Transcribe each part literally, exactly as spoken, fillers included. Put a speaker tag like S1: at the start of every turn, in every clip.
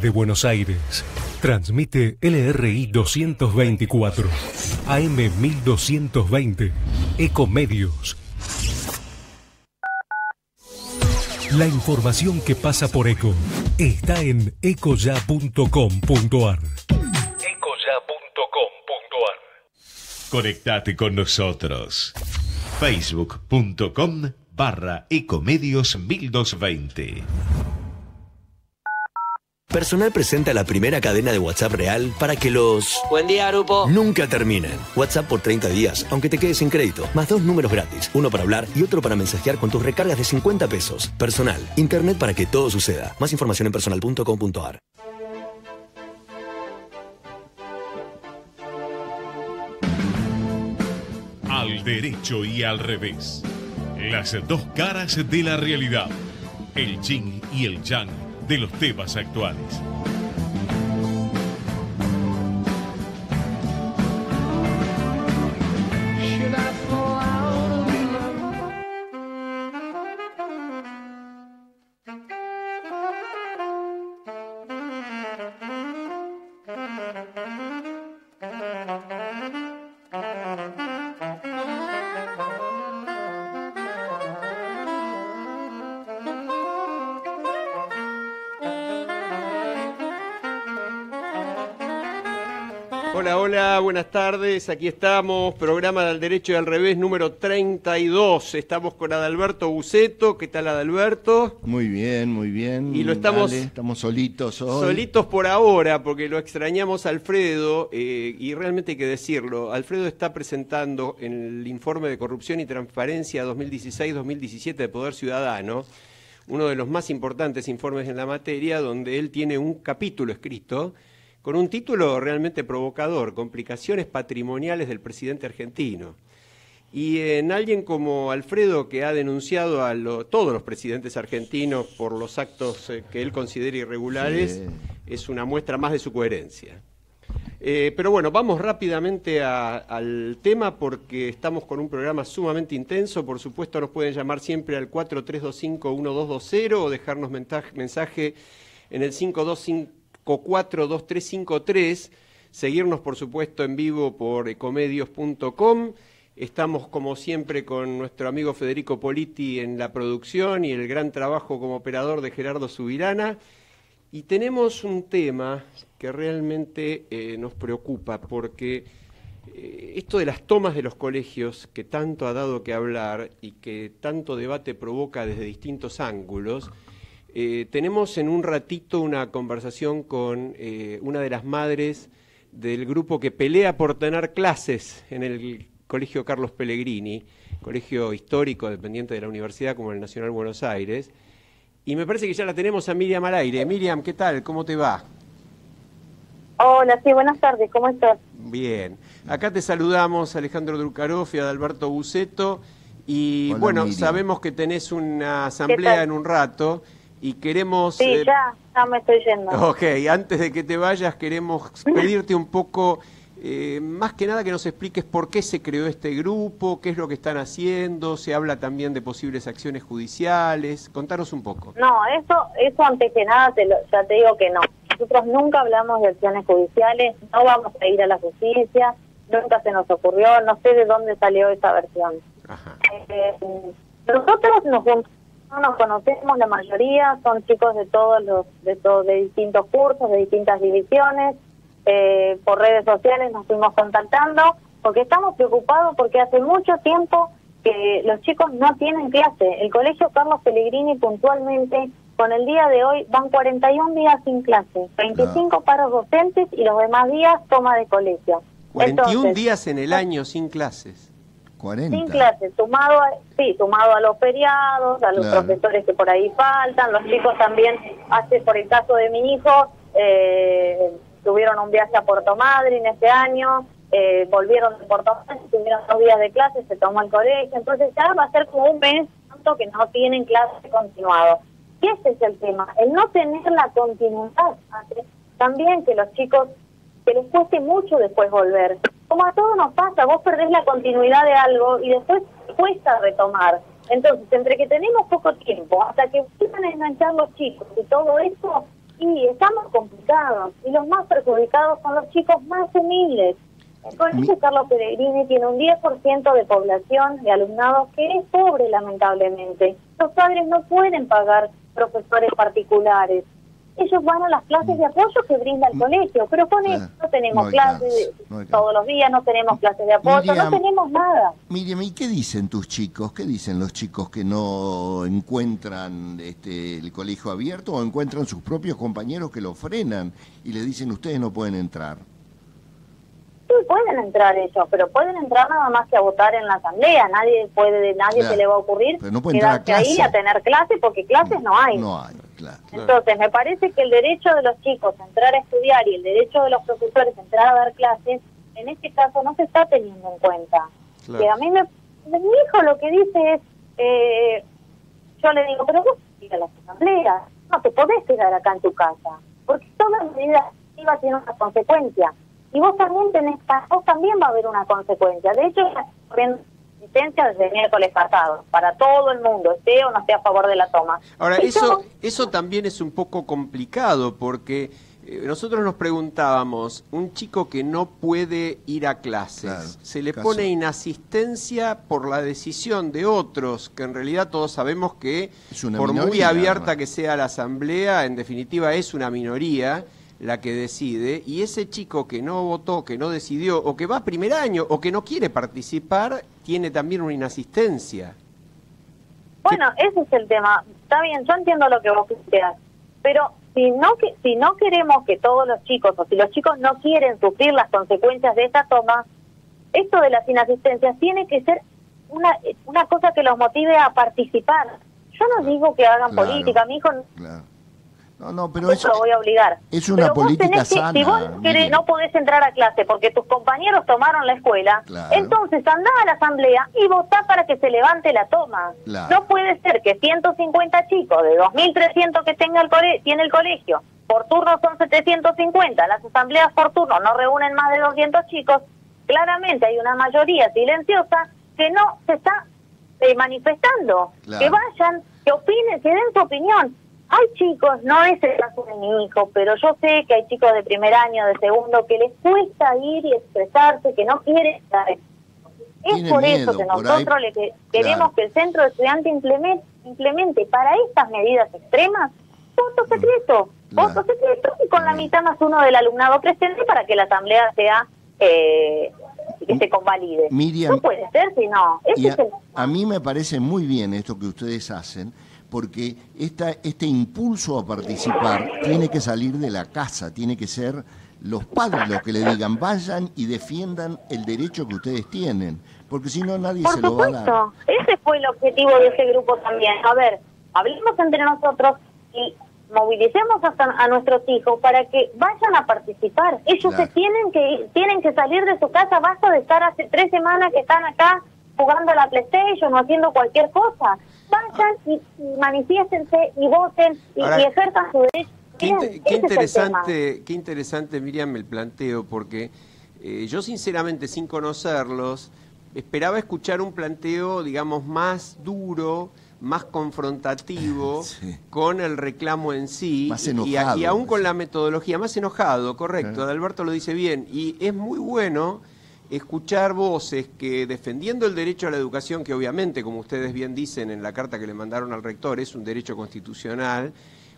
S1: Desde Buenos Aires, transmite L R I doscientos veinticuatro, A M mil doscientos veinte, Ecomedios. La información que pasa por Eco está en ecoya punto com punto ar. ecoya punto com punto ar.
S2: Conectate con nosotros. Facebook.com barra Ecomedios mil doscientos veinte.
S3: Personal presenta la primera cadena de WhatsApp real para que los...
S4: Buen día, grupo.
S3: Nunca terminen. WhatsApp por treinta días, aunque te quedes sin crédito. Más dos números gratis. Uno para hablar y otro para mensajear con tus recargas de cincuenta pesos. Personal. Internet para que todo suceda. Más información en personal punto com punto ar.
S2: Al derecho y al revés. Las dos caras de la realidad. El yin y el yang de los temas actuales.
S5: Hola, hola, buenas tardes, aquí estamos, programa del Derecho y al Revés número treinta y dos, estamos con Adalberto Buceto. ¿Qué tal, Adalberto?
S6: Muy bien, muy bien.
S5: Y lo estamos...
S6: Dale, estamos solitos hoy.
S5: Solitos por ahora, porque lo extrañamos a Alfredo, eh, y realmente hay que decirlo, Alfredo está presentando en el informe de corrupción y transparencia dos mil dieciséis dos mil diecisiete de Poder Ciudadano, uno de los más importantes informes en la materia, donde él tiene un capítulo escrito con un título realmente provocador, Complicaciones patrimoniales del presidente argentino. Y en alguien como Alfredo, que ha denunciado a lo, todos los presidentes argentinos por los actos eh, que él considera irregulares, sí, es una muestra más de su coherencia. Eh, pero bueno, vamos rápidamente a, al tema porque estamos con un programa sumamente intenso. Por supuesto, nos pueden llamar siempre al cuatro tres dos cinco uno dos dos cero o dejarnos mensaje en el cinco dos cinco cuatro dos tres cinco tres, seguirnos por supuesto en vivo por ecomedios punto com. Estamos como siempre con nuestro amigo Federico Politi en la producción y el gran trabajo como operador de Gerardo Subirana, y tenemos un tema que realmente eh, nos preocupa porque eh, esto de las tomas de los colegios, que tanto ha dado que hablar y que tanto debate provoca desde distintos ángulos. Eh, tenemos en un ratito una conversación con eh, una de las madres del grupo que pelea por tener clases en el Colegio Carlos Pellegrini, colegio histórico dependiente de la universidad como el Nacional Buenos Aires, y me parece que ya la tenemos a Miriam al aire. Miriam, ¿qué tal? ¿Cómo te va?
S7: Hola, sí, buenas tardes, ¿cómo estás?
S5: Bien, acá te saludamos Alejandro Drukarov y Adalberto Buceto, y
S6: Hola,
S5: bueno,
S6: Miriam.
S5: Sabemos que tenés una asamblea en un rato, y queremos...
S7: Sí, eh, ya, ya me estoy yendo.
S5: Ok, antes de que te vayas queremos pedirte un poco, eh, más que nada que nos expliques por qué se creó este grupo, qué es lo que están haciendo, se habla también de posibles acciones judiciales, contanos un poco.
S7: No, eso, eso antes que nada te lo, ya te digo que no. Nosotros nunca hablamos de acciones judiciales, no vamos a ir a la justicia, nunca se nos ocurrió, no sé de dónde salió esa versión.
S5: Ajá.
S7: Eh, nosotros nos juntamos. No nos conocemos, la mayoría son chicos de todos los, de todos, de distintos cursos, de distintas divisiones. Eh, por redes sociales nos fuimos contactando porque estamos preocupados porque hace mucho tiempo que los chicos no tienen clase. El Colegio Carlos Pellegrini puntualmente, con el día de hoy, van cuarenta y un días sin clase, veinticinco no. paros docentes y los demás días toma de colegio.
S5: cuarenta y un
S7: Entonces,
S5: días en el año sin clases.
S6: cuarenta.
S7: Sin clases, sumado a, sí, sumado a los feriados, a los
S6: Claro.
S7: profesores que por ahí faltan, los chicos también, hace por el caso de mi hijo, eh, tuvieron un viaje a Puerto Madryn este año, eh, volvieron de Puerto Madryn, tuvieron dos días de clases, se tomó el colegio, entonces ya va a ser como un mes tanto que no tienen clases continuado. Y ese es el tema, el no tener la continuidad, hace también que los chicos, que les cueste mucho después volver. Como a todos nos pasa, vos perdés la continuidad de algo y después cuesta retomar. Entonces, entre que tenemos poco tiempo, hasta que vuelvan a enganchar los chicos y todo eso, Y estamos complicados, y los más perjudicados son los chicos más humildes. El Colegio Carlos Pellegrini tiene un diez por ciento de población, de alumnados, que es pobre, lamentablemente. Los padres no pueden pagar profesores particulares. Ellos van a las clases de apoyo que brinda el colegio, pero con eso no tenemos
S6: no
S7: clases
S6: no
S7: todos los días, no tenemos clases de apoyo,
S6: Miriam,
S7: no tenemos nada.
S6: Miriam, ¿y qué dicen tus chicos? ¿Qué dicen los chicos que no encuentran este, el colegio abierto o encuentran sus propios compañeros que lo frenan y le dicen ustedes no pueden entrar?
S7: Sí, pueden entrar ellos, pero pueden entrar nada más que a votar en la asamblea. Nadie puede, nadie
S6: Claro,
S7: se le va a ocurrir
S6: pero no puede entrar a
S7: quedarse ahí
S6: clase.
S7: a tener clases, porque clases no hay.
S6: No hay, claro.
S7: Entonces, me parece que el derecho de los chicos a entrar a estudiar y el derecho de los profesores a entrar a dar clases, en este caso no se está teniendo en cuenta.
S5: Claro.
S7: Que a mí me, mi hijo lo que dice es, eh, yo le digo, pero vos ir a las asambleas, no te podés quedar acá en tu casa, porque toda medida activa tiene una consecuencia. Y vos también tenés, vos también va a haber una consecuencia. De hecho, está corriendo licencia desde el miércoles pasado, para todo el mundo, esté o no esté a favor de la toma.
S5: Ahora,
S7: Y
S5: eso,
S7: yo-
S5: eso también es un poco complicado, porque eh, nosotros nos preguntábamos, un chico que no puede ir a clases,
S6: Claro,
S5: se le
S6: caso.
S5: pone inasistencia por la decisión de otros, que en realidad todos sabemos que,
S6: Es una
S5: por muy
S6: minoría,
S5: abierta
S6: ¿no?
S5: que sea la asamblea, en definitiva es una minoría la que decide, y ese chico que no votó, que no decidió, o que va a primer año, o que no quiere participar, tiene también una inasistencia.
S7: Bueno, ese es el tema. Está bien, yo entiendo lo que vos planteás, pero si no que si no queremos que todos los chicos, o si los chicos no quieren sufrir las consecuencias de esta toma, esto de las inasistencias tiene que ser una una cosa que los motive a participar. Yo no digo que hagan
S6: Claro,
S7: política, mi hijo
S6: Claro. No, no, pero
S7: no
S6: es,
S7: te lo voy a obligar.
S6: es una
S7: Pero vos
S6: política
S7: tenés que,
S6: sana,
S7: si vos no, querés,
S6: Miriam.
S7: no podés entrar a clase porque tus compañeros tomaron la escuela,
S6: Claro.
S7: entonces andá a la asamblea y votá para que se levante la toma.
S6: Claro.
S7: No puede ser que ciento cincuenta chicos de dos mil trescientos que tenga el cole tiene el colegio, por turno son setecientos cincuenta, las asambleas por turno no reúnen más de doscientos chicos, claramente hay una mayoría silenciosa que no se está eh, manifestando.
S6: Claro.
S7: Que vayan, que opinen, que den su opinión. Hay chicos, no es el caso de mi hijo, pero yo sé que hay chicos de primer año, de segundo, que les cuesta ir y expresarse, que no quieren estar. Es
S6: Tiene
S7: por
S6: miedo,
S7: eso que
S6: por
S7: nosotros
S6: ahí.
S7: le que- queremos
S6: Claro.
S7: que el centro de estudiantes implemente, implemente para estas medidas extremas voto secreto,
S6: Claro.
S7: voto secreto y con la
S6: Bien.
S7: mitad más uno del alumnado presente para que la asamblea sea, eh, que se convalide.
S6: Miriam,
S7: no puede ser si no. Ese
S6: Y
S7: es
S6: a,
S7: el...
S6: a mí me parece muy bien esto que ustedes hacen, porque esta, este impulso a participar tiene que salir de la casa, tiene que ser los padres los que le digan, vayan y defiendan el derecho que ustedes tienen, porque si no nadie
S7: Por
S6: se lo va a dar.
S7: supuesto, ese fue el objetivo de ese grupo también. A ver, hablemos entre nosotros y movilicemos hasta a nuestros hijos para que vayan a participar. Ellos
S6: Claro.
S7: se tienen que ir, tienen que salir de su casa. Basta de estar hace tres semanas que están acá jugando a la PlayStation o haciendo cualquier cosa. Vayan y, y manifiéstense y voten y,
S5: Ahora,
S7: y ejerzan su derecho.
S5: Qué,
S7: Bien,
S5: inte-
S7: ese
S5: qué
S7: es el tema.
S5: interesante, qué interesante, Miriam, el planteo, porque eh, yo sinceramente, sin conocerlos, esperaba escuchar un planteo, digamos, más duro, más confrontativo,
S6: Sí.
S5: con el reclamo en sí,
S6: Más
S5: y,
S6: enojado,
S5: y aún con
S6: sí.
S5: la metodología, más enojado, correcto,
S6: Claro.
S5: Adalberto lo dice bien, y es muy bueno escuchar voces que, defendiendo el derecho a la educación, que obviamente, como ustedes bien dicen en la carta que le mandaron al rector, es un derecho constitucional,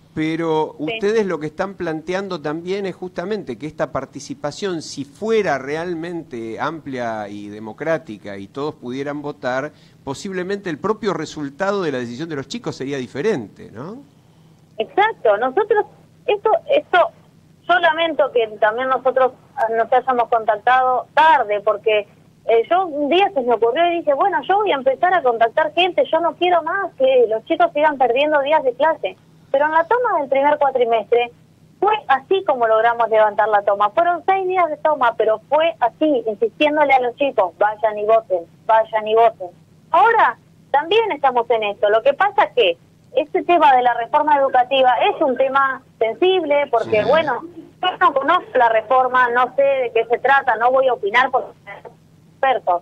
S5: pero
S7: Sí.
S5: ustedes lo que están planteando también es justamente que esta participación, si fuera realmente amplia y democrática y todos pudieran votar, posiblemente el propio resultado de la decisión de los chicos sería diferente, ¿no?
S7: Exacto, nosotros, esto, esto, yo lamento que también nosotros nos hayamos contactado tarde, porque eh, yo un día se me ocurrió y dije, bueno, yo voy a empezar a contactar gente, yo no quiero más que los chicos sigan perdiendo días de clase. Pero en la toma del primer cuatrimestre fue así como logramos levantar la toma. Fueron seis días de toma, pero fue así, insistiéndole a los chicos, vayan y voten, vayan y voten. Ahora también estamos en esto. Lo que pasa es que este tema de la reforma educativa es un tema sensible, porque
S6: Sí.
S7: bueno, yo no conozco la reforma, no sé de qué se trata, no voy a opinar porque soy experto.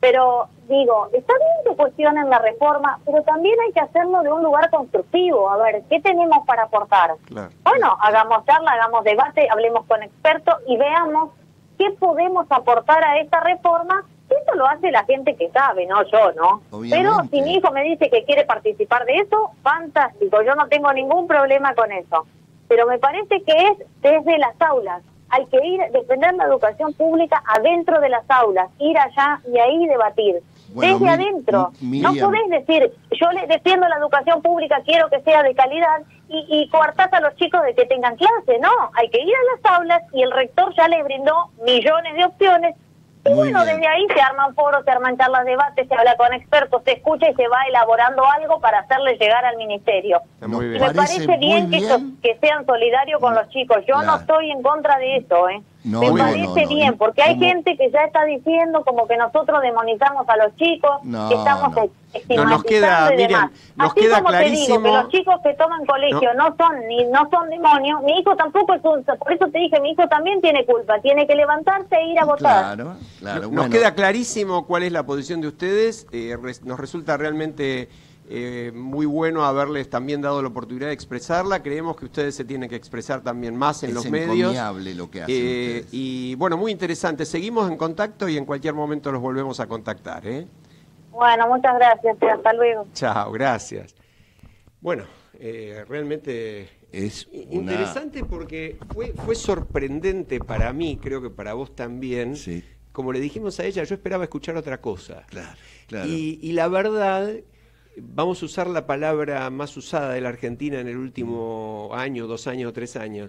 S7: Pero digo, está bien que cuestionen la reforma, pero también hay que hacerlo de un lugar constructivo. A ver, ¿qué tenemos para aportar?
S5: Claro.
S7: Bueno, hagamos charla, hagamos debate, hablemos con expertos y veamos qué podemos aportar a esta reforma. Eso lo hace la gente que sabe, no yo, ¿no?
S6: Obviamente.
S7: Pero si mi hijo me dice que quiere participar de eso, fantástico, yo no tengo ningún problema con eso. Pero me parece que es desde las aulas. Hay que ir, defender la educación pública adentro de las aulas, ir allá y ahí debatir.
S6: Bueno,
S7: desde
S6: mi,
S7: adentro.
S6: Mi,
S7: no podés decir, yo le defiendo la educación pública, quiero que sea de calidad, y, y coartás a los chicos de que tengan clase. No, hay que ir a las aulas y el rector ya le brindó millones de opciones. Y
S6: Muy
S7: bueno,
S6: bien.
S7: desde ahí se arman foros, se arman charlas, debates, se habla con expertos, se escucha y se va elaborando algo para hacerle llegar al ministerio.
S5: Está muy
S6: Nos
S5: bien.
S7: Me parece
S6: muy
S7: bien que,
S6: bien.
S7: eso- que sean solidarios con los chicos. Yo
S6: Claro.
S7: no estoy en contra de eso, ¿eh?
S6: No,
S7: Me
S6: no,
S7: parece
S6: no, no.
S7: bien, porque hay
S6: Como-
S7: gente que ya está diciendo como que nosotros demonizamos a los chicos,
S6: No,
S7: que estamos
S6: no.
S7: estigmatizando
S5: No, nos queda,
S7: y
S5: Miriam,
S7: demás.
S5: nos
S7: Así
S5: queda
S7: como te digo
S5: clarísimo-
S7: que los chicos que toman colegio no, son ni no son demonios, mi hijo tampoco es un... Por eso te dije, mi hijo también tiene culpa, tiene que levantarse e ir a votar.
S6: Claro, claro.
S5: Nos
S6: Bueno,
S5: queda clarísimo cuál es la posición de ustedes. Eh, res- nos resulta realmente eh, muy bueno haberles también dado la oportunidad de expresarla. Creemos que ustedes se tienen que expresar también más en
S6: es
S5: los medios.
S6: encomiable lo que hacen
S5: Eh,
S6: ustedes.
S5: y bueno, muy interesante. Seguimos en contacto y en cualquier momento los volvemos a contactar, ¿eh?
S7: Bueno, muchas gracias, hasta luego.
S5: Chao, gracias. Bueno, eh, realmente
S6: Es
S5: i-
S6: una-
S5: interesante porque fue, fue sorprendente para mí, creo que para vos también.
S6: Sí.
S5: Como le dijimos a ella, yo esperaba escuchar otra cosa.
S6: Claro, claro.
S5: Y, y la verdad, vamos a usar la palabra más usada de la Argentina en el último año, dos años, tres años.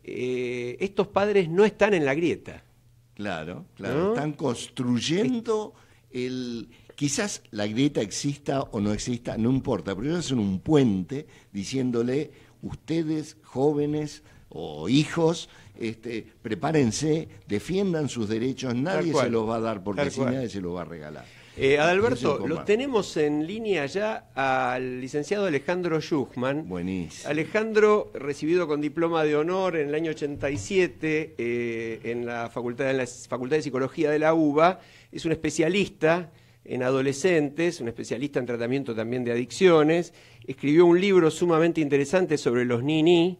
S5: Eh, estos padres no están en la grieta.
S6: Claro, claro.
S5: ¿No?
S6: Están construyendo el... Quizás la grieta exista o no exista, no importa, pero ellos hacen un puente diciéndole, ustedes, jóvenes o hijos, este, prepárense, defiendan sus derechos, nadie
S5: cual.
S6: se los va a dar porque
S5: Tal
S6: si
S5: cual.
S6: nadie se los va a regalar.
S5: Eh,
S6: Eso
S5: Adalberto,
S6: es
S5: lo
S6: comparto.
S5: tenemos en línea ya al licenciado Alejandro Schuchman.
S6: Buenísimo.
S5: Alejandro, recibido con diploma de honor en el año ochenta y siete eh, en la facultad, en la Facultad de Psicología de la UBA, es un especialista en adolescentes, un especialista en tratamiento también de adicciones. Escribió un libro sumamente interesante sobre los ni-ni.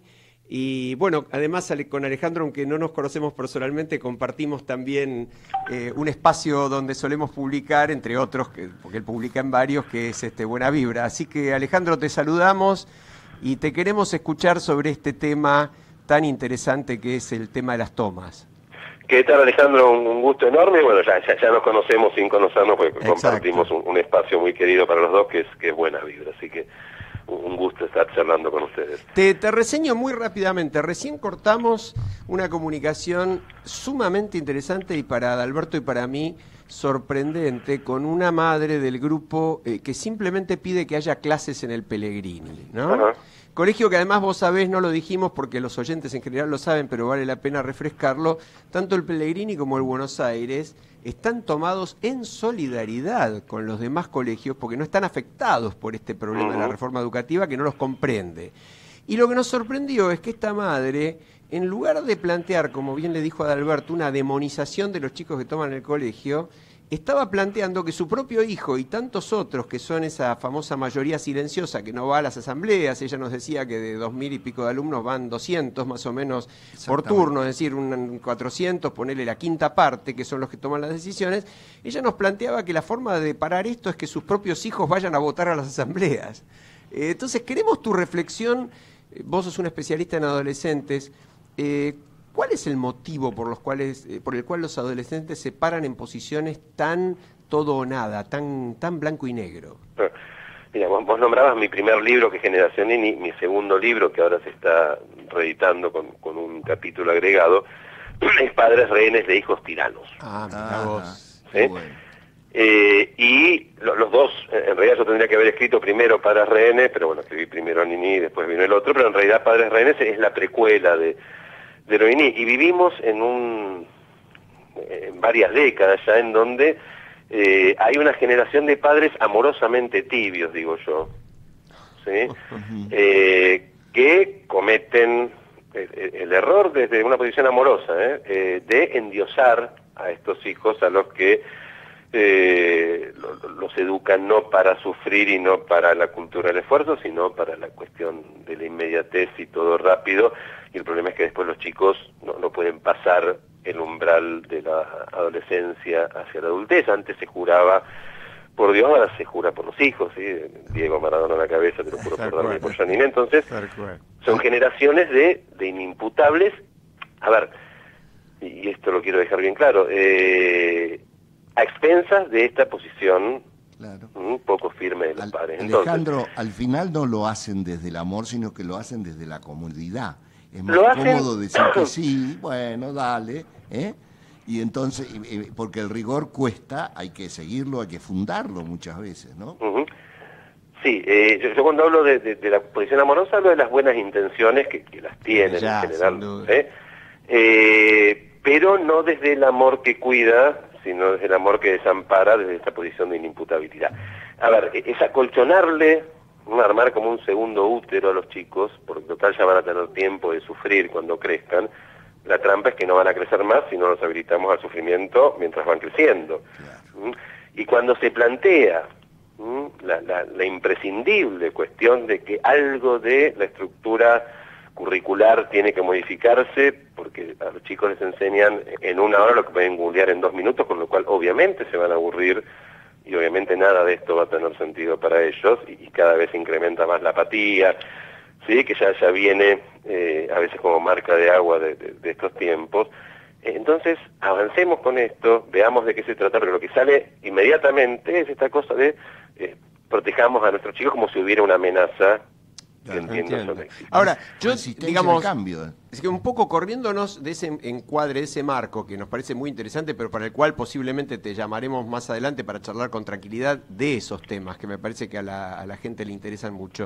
S5: Y bueno, además Ale- con Alejandro, aunque no nos conocemos personalmente, compartimos también eh, un espacio donde solemos publicar, entre otros, que, porque él publica en varios, que es este Buena Vibra. Así que Alejandro, te saludamos y te queremos escuchar sobre este tema tan interesante que es el tema de las tomas.
S4: ¿Qué tal, Alejandro? Un, un gusto enorme. Bueno, ya, ya, ya nos conocemos sin conocernos, porque
S5: Exacto.
S4: compartimos un, un espacio muy querido para los dos, que es, que es Buena Vibra. Así que un gusto estar charlando con ustedes.
S5: Te, te reseño muy rápidamente. Recién cortamos una comunicación sumamente interesante y para Adalberto y para mí sorprendente con una madre del grupo eh, que simplemente pide que haya clases en el Pellegrini, ¿no?
S4: Ajá.
S5: Colegio que además vos sabés, no lo dijimos porque los oyentes en general lo saben, pero vale la pena refrescarlo, tanto el Pellegrini como el Buenos Aires están tomados en solidaridad con los demás colegios porque no están afectados por este problema de la
S4: Ujú.
S5: reforma educativa que no los comprende. Y lo que nos sorprendió es que esta madre, en lugar de plantear, como bien le dijo Adalberto, una demonización de los chicos que toman el colegio, estaba planteando que su propio hijo y tantos otros que son esa famosa mayoría silenciosa que no va a las asambleas, ella nos decía que de dos mil y pico de alumnos van doscientos más o menos por
S6: Exactamente.
S5: turno, es decir, un cuatrocientos, ponerle la quinta parte, que son los que toman las decisiones, ella nos planteaba que la forma de parar esto es que sus propios hijos vayan a votar a las asambleas. Eh, entonces, queremos tu reflexión, eh, vos sos un especialista en adolescentes, eh, ¿cuál es el motivo por los cuales, eh, por el cual los adolescentes se paran en posiciones tan todo o nada, tan, tan blanco y negro?
S4: Mira, vos, vos nombrabas mi primer libro, que es Generación Nini, mi segundo libro, que ahora se está reeditando con, con un capítulo agregado, es Padres Rehenes de Hijos Tiranos.
S5: Ah, mirá
S6: Ajá,
S5: vos.
S6: qué
S4: ¿Sí?
S6: bueno.
S4: Eh, y lo- los dos, eh, en realidad yo tendría que haber escrito primero Padres Rehenes, pero bueno, escribí primero a Nini y después vino el otro, pero en realidad Padres Rehenes es la precuela de, de lo Nini. Y vivimos en un en varias décadas ya en donde eh, hay una generación de padres amorosamente tibios, digo yo, ¿sí? Eh, que cometen el, el error desde una posición amorosa, ¿eh? Eh, de endiosar a estos hijos a los que eh, lo, los educan no para sufrir y no para la cultura del esfuerzo, sino para la cuestión de la inmediatez y todo rápido, y el problema es que después los chicos no, no pueden pasar el umbral de la adolescencia hacia la adultez. Antes se juraba por Dios, ahora se jura por los hijos, ¿sí? Diego Maradona en la cabeza, te lo juro por Darme y por Janine. Entonces, son generaciones de, de inimputables. A ver, y esto lo quiero dejar bien claro, eh, a expensas de esta posición claro. un poco firme de los
S6: Al,
S4: padres. Entonces,
S6: Alejandro, al final no lo hacen desde el amor, sino que lo hacen desde la comodidad. Es más
S4: lo hacen...
S6: cómodo decir que sí, bueno, dale, ¿eh? Y entonces, porque el rigor cuesta, hay que seguirlo, hay que fundarlo muchas veces, ¿no?
S4: Uh-huh. Sí, eh, yo, yo cuando hablo de, de, de la posición amorosa hablo de las buenas intenciones que, que las tienen ya, en general, ¿eh? Eh, pero no desde el amor que cuida, sino desde el amor que desampara, desde esta posición de inimputabilidad. A ver, es acolchonarle, ¿no? Armar como un segundo útero a los chicos, porque total ya van a tener tiempo de sufrir cuando crezcan. La trampa es que no van a crecer más si no los habilitamos al sufrimiento mientras van creciendo. Claro. ¿Mm? Y cuando se plantea ¿Mm? La, la, la imprescindible cuestión de que algo de la estructura curricular tiene que modificarse, porque a los chicos les enseñan en una hora lo que pueden googlear en dos minutos, con lo cual obviamente se van a aburrir y obviamente nada de esto va a tener sentido para ellos, y, y cada vez se incrementa más la apatía, ¿sí? Que ya, ya viene eh, a veces como marca de agua de, de, de estos tiempos. Entonces, avancemos con esto, veamos de qué se trata, pero lo que sale inmediatamente es esta cosa de eh, protejamos a nuestros chicos como si hubiera una amenaza.
S5: Que entiendo eso no existe. Ahora, yo, digamos, cambio. Es que un poco corriéndonos de ese encuadre, de ese marco, que nos parece muy interesante, pero para el cual posiblemente te llamaremos más adelante para charlar con tranquilidad de esos temas, que me parece que a la, a la gente le interesan mucho.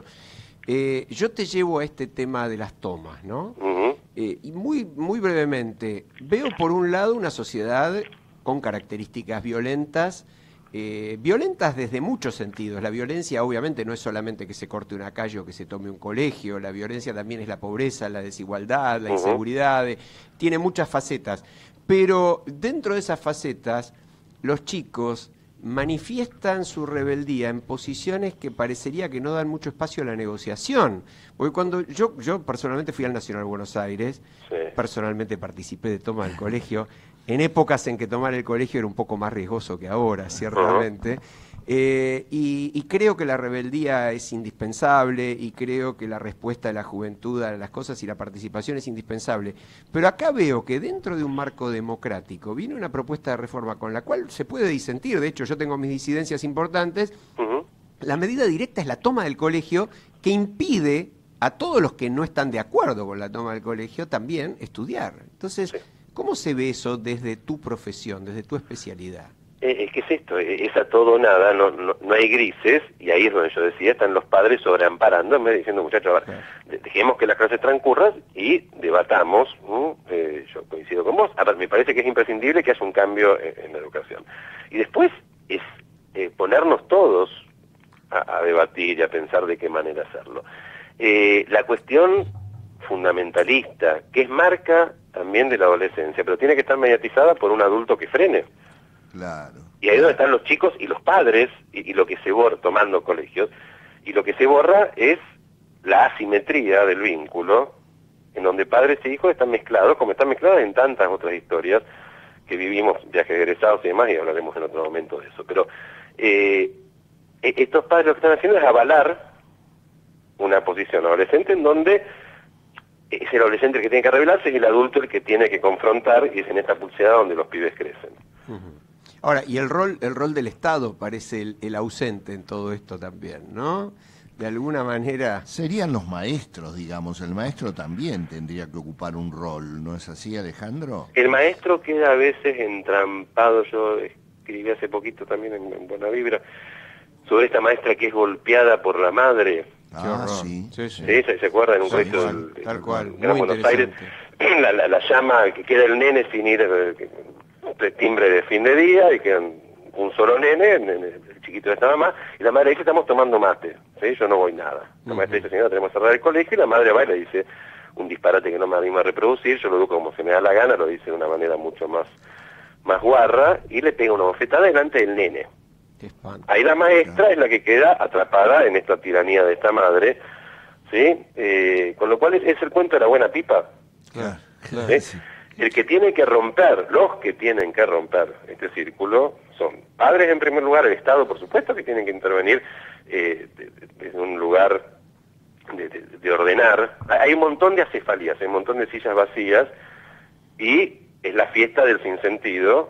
S5: Eh, yo te llevo a este tema de las tomas, ¿no? Uh-huh. eh, y muy, muy brevemente, veo por un lado una sociedad con características violentas, eh, violentas desde muchos sentidos. La violencia obviamente no es solamente que se corte una calle o que se tome un colegio, la violencia también es la pobreza, la desigualdad, la uh-huh. inseguridad, eh, tiene muchas facetas. Pero dentro de esas facetas, los chicos manifiestan su rebeldía en posiciones que parecería que no dan mucho espacio a la negociación. Porque cuando yo yo personalmente fui al Nacional Buenos Aires, sí. personalmente participé de toma del colegio, en épocas en que tomar el colegio era un poco más riesgoso que ahora, ciertamente, uh-huh. eh, y, y creo que la rebeldía es indispensable, y creo que la respuesta de la juventud a las cosas y la participación es indispensable. Pero acá veo que dentro de un marco democrático viene una propuesta de reforma con la cual se puede disentir. De hecho, yo tengo mis disidencias importantes. Uh-huh. La medida directa es la toma del colegio, que impide a todos los que no están de acuerdo con la toma del colegio también estudiar. Entonces, sí. ¿cómo se ve eso desde tu profesión, desde tu especialidad?
S4: Eh, es que es esto, es a todo o nada, no, no, no hay grises, y ahí es donde yo decía, están los padres sobreamparando, en vez de diciendo, muchachos, a ver, sí. dejemos que las clases transcurran y debatamos, ¿no? eh, yo coincido con vos, a ver, me parece que es imprescindible que haya un cambio en, en la educación. Y después es eh, ponernos todos a, a debatir y a pensar de qué manera hacerlo. Eh, la cuestión fundamentalista, que es marca también de la adolescencia, pero tiene que estar mediatizada por un adulto que frene.
S6: Claro.
S4: Y ahí es donde están los chicos y los padres, y, y lo que se borra, tomando colegios, y lo que se borra es la asimetría del vínculo, en donde padres e hijos están mezclados, como están mezclados en tantas otras historias que vivimos, viajes egresados y demás, y hablaremos en otro momento de eso. Pero eh, estos padres lo que están haciendo es avalar una posición adolescente en donde es el adolescente el que tiene que rebelarse y el adulto el que tiene que confrontar, y es en esta pulseada donde los pibes crecen.
S5: Uh-huh. Ahora, y el rol el rol del Estado parece el, el ausente en todo esto también, ¿no? De alguna manera...
S6: Serían los maestros, digamos. El maestro también tendría que ocupar un rol, ¿no es así, Alejandro?
S4: El maestro queda a veces entrampado. Yo escribí hace poquito también en, en Buena Vibra sobre esta maestra que es golpeada por la madre.
S6: Ah, sí.
S4: Sí, sí. ¿Sí? ¿Se, se acuerdan? En un
S5: sí,
S4: colegio
S5: tal,
S4: del,
S5: tal cual,
S4: del Gran Buenos Aires, la, la, la llama, que queda el nene sin ir, eh, timbre de fin de día, y queda un solo nene, el chiquito de esta mamá, y la madre dice, estamos tomando mate, ¿sí? Yo no voy nada. La uh-huh. maestra dice, señora, tenemos que cerrar el colegio, y la madre va y le dice un disparate que no me animo a reproducir, yo lo educo como se me da la gana, lo dice de una manera mucho más más guarra, y le pega una bofetada delante del nene.
S5: Qué espanto.
S4: Ahí la maestra es la que queda atrapada en esta tiranía de esta madre, ¿sí? Eh, con lo cual es, es el cuento de la buena pipa.
S6: Claro, claro,
S4: ¿Sí?
S6: sí.
S4: El que tiene que romper, los que tienen que romper este círculo son padres en primer lugar, el Estado por supuesto que tienen que intervenir eh, desde un lugar de, de, de ordenar. Hay un montón de acefalías, hay un montón de sillas vacías y es la fiesta del sinsentido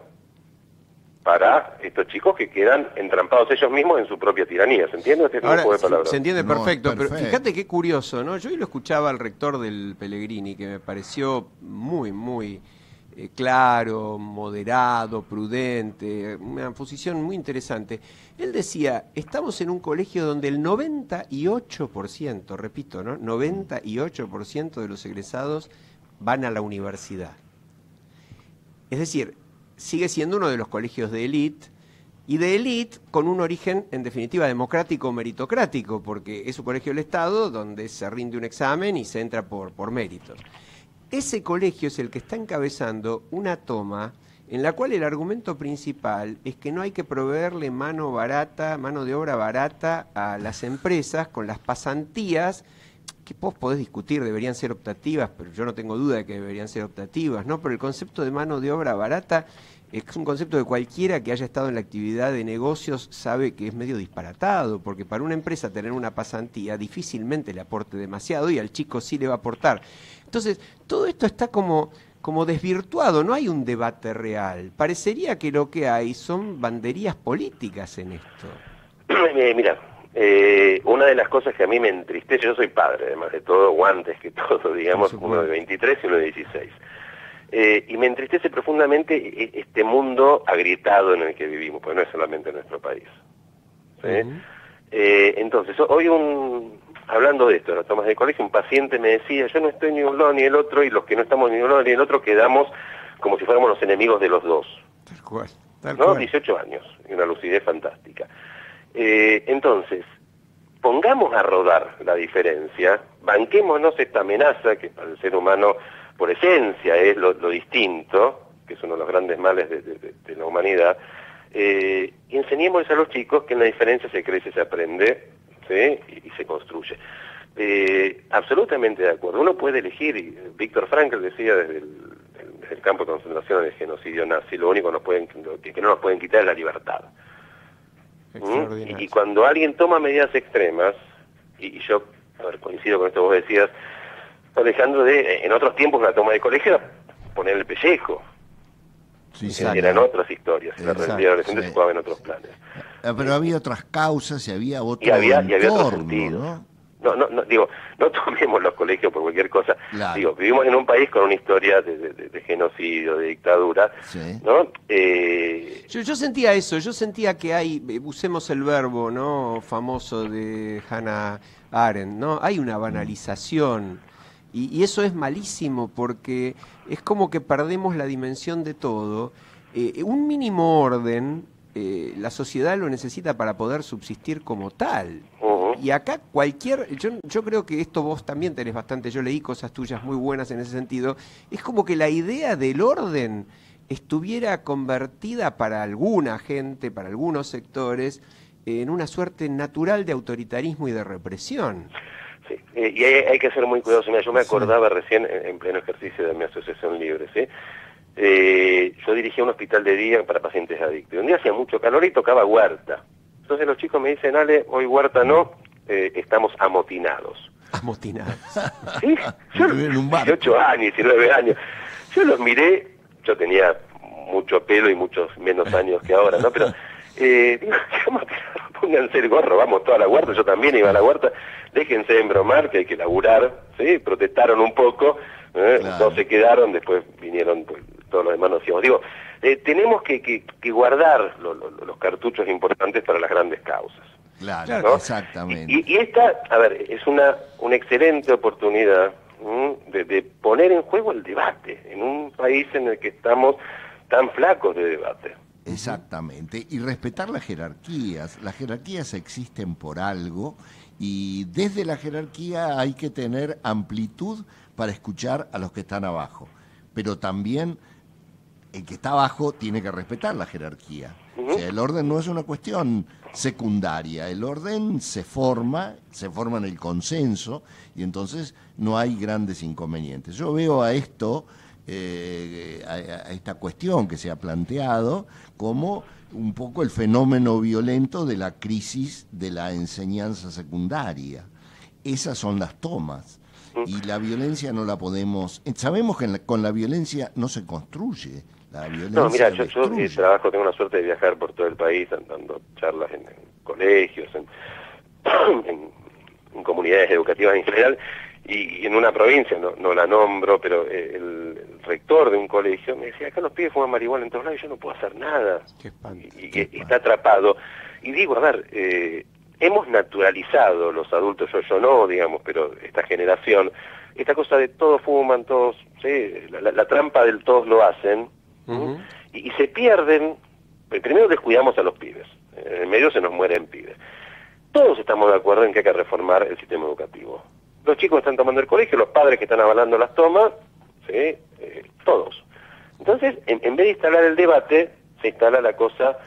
S4: para estos chicos que quedan entrampados ellos mismos en su propia tiranía. ¿Se entiende? Este es un
S5: Ahora,
S4: juego de
S5: se,
S4: palabras.
S5: se entiende
S6: No,
S5: perfecto,
S6: es
S5: pero
S6: perfecto.
S5: fíjate qué curioso, ¿no? Yo hoy lo escuchaba al rector del Pellegrini, que me pareció muy, muy eh, claro, moderado, prudente, una posición muy interesante. Él decía, estamos en un colegio donde el noventa y ocho por ciento, repito, ¿no? noventa y ocho por ciento de los egresados van a la universidad. Es decir, sigue siendo uno de los colegios de élite, y de élite con un origen, en definitiva, democrático o meritocrático, porque es un colegio del Estado donde se rinde un examen y se entra por, por méritos. Ese colegio es el que está encabezando una toma en la cual el argumento principal es que no hay que proveerle mano barata, mano de obra barata a las empresas con las pasantías, que vos podés discutir, deberían ser optativas, pero yo no tengo duda de que deberían ser optativas, ¿no? Pero el concepto de mano de obra barata es un concepto de cualquiera que haya estado en la actividad de negocios sabe que es medio disparatado, porque para una empresa tener una pasantía difícilmente le aporte demasiado y al chico sí le va a aportar. Entonces, todo esto está como, como desvirtuado, no hay un debate real. Parecería que lo que hay son banderías políticas en esto.
S4: Eh, mira, eh, una de las cosas que a mí me entristece, yo soy padre además de todo, o antes que todo, digamos, uno de veintitrés y uno de dieciséis. Eh, y me entristece profundamente este mundo agrietado en el que vivimos, porque no es solamente en nuestro país. ¿Sí? Uh-huh. eh, entonces, hoy un, hablando de esto, de las tomas de colegio, un paciente me decía, yo no estoy ni un lado ni el otro, y los que no estamos ni un lado ni el otro quedamos como si fuéramos los enemigos de los dos.
S5: Tal cual, tal
S4: ¿No?
S5: cual.
S4: dieciocho años, y una lucidez fantástica. Eh, entonces, pongamos a rodar la diferencia, banquémonos esta amenaza que para el ser humano por esencia es lo, lo distinto, que es uno de los grandes males de, de, de la humanidad, eh, y enseñémosles a los chicos que en la diferencia se crece, se aprende, ¿sí? y, y se construye. Eh, absolutamente de acuerdo, uno puede elegir, y Víctor Frankl decía desde el, desde el campo de concentración del genocidio nazi, lo único nos pueden, que, que no nos pueden quitar es la libertad. ¿Mm? Y, y cuando alguien toma medidas extremas, y, y yo a ver, coincido con esto que vos decías, Alejandro, de en otros tiempos la toma de colegio era poner el pellejo.
S6: Sí,
S4: sí, eran otras historias, la realidad adolescente
S6: sí.
S4: se jugaba en otros planes.
S6: Pero había otras causas y había otro
S4: y había,
S6: entorno,
S4: y había otro sentido.
S6: ¿no?
S4: No, no, no, digo, no tomemos los colegios por cualquier cosa.
S6: Claro.
S4: Digo, vivimos en un país con una historia de, de, de, de genocidio, de dictadura,
S6: sí.
S4: ¿no? Eh...
S5: Yo, yo sentía eso, yo sentía que hay, usemos el verbo, ¿no? Famoso de Hannah Arendt, ¿no? Hay una banalización. Y, y eso es malísimo porque es como que perdemos la dimensión de todo. Eh, un mínimo orden, eh, la sociedad lo necesita para poder subsistir como tal.
S4: Uh-huh.
S5: Y acá cualquier, yo, yo creo que esto vos también tenés bastante, yo leí cosas tuyas muy buenas en ese sentido, es como que la idea del orden estuviera convertida para alguna gente, para algunos sectores, en una suerte natural de autoritarismo y de represión.
S4: Sí, eh, y hay, hay que ser muy cuidadoso. Mira, yo me acordaba sí. recién en, en pleno ejercicio de mi asociación libre, ¿sí? Eh, yo dirigía un hospital de día para pacientes adictos. Y un día hacía mucho calor y tocaba huerta. Entonces los chicos me dicen, Ale, hoy huerta no, eh, estamos amotinados.
S5: Amotinados.
S4: Sí, yo dieciocho años, diecinueve años. Yo los miré, yo tenía mucho pelo y muchos menos años que ahora, ¿no? Pero, eh, digo, pónganse el gorro, vamos toda la huerta, yo también iba a la huerta, déjense de embromar que hay que laburar, ¿sí? Protestaron un poco, ¿eh? Claro. Todos se quedaron, después vinieron pues, todos los demás nos íbamos. Digo, eh, tenemos que, que, que guardar lo, lo, los cartuchos importantes para las grandes causas.
S6: Claro,
S4: ¿no?
S6: Exactamente.
S4: Y, y esta, a ver, es una, una excelente oportunidad de, de poner en juego el debate en un país en el que estamos tan flacos de debate.
S6: Exactamente, y respetar las jerarquías. Las jerarquías existen por algo y desde la jerarquía hay que tener amplitud para escuchar a los que están abajo, pero también el que está abajo tiene que respetar la jerarquía.
S4: Uh-huh.
S6: O sea, el orden no es una cuestión secundaria, el orden se forma, se forma en el consenso y entonces no hay grandes inconvenientes. Yo veo a esto, eh, a, a esta cuestión que se ha planteado como un poco el fenómeno violento de la crisis de la enseñanza secundaria. Esas son las tomas. Y la violencia no la podemos... Sabemos que la, con la violencia no se construye. La violencia
S4: no, mira, yo, yo
S6: destruye.
S4: eh, trabajo, tengo la suerte de viajar por todo el país, dando charlas en, en colegios, en, en, en comunidades educativas en general, y, y en una provincia, no, no la nombro, pero eh, el, el rector de un colegio me decía, acá los pibes fuman marihuana en todos lados y yo no puedo hacer nada.
S5: Qué espanto,
S4: y, y
S5: qué
S4: que está atrapado. Y digo, a ver... Eh, hemos naturalizado, los adultos, yo, yo no, digamos, pero esta generación, esta cosa de todos fuman, todos, ¿sí? la, la, la trampa del todos lo hacen,
S5: uh-huh.
S4: y, y se pierden, primero descuidamos a los pibes, en el medio se nos mueren pibes. Todos estamos de acuerdo en que hay que reformar el sistema educativo. Los chicos están tomando el colegio, los padres que están avalando las tomas, ¿sí? eh, todos. Entonces, en, en vez de instalar el debate, se instala la cosa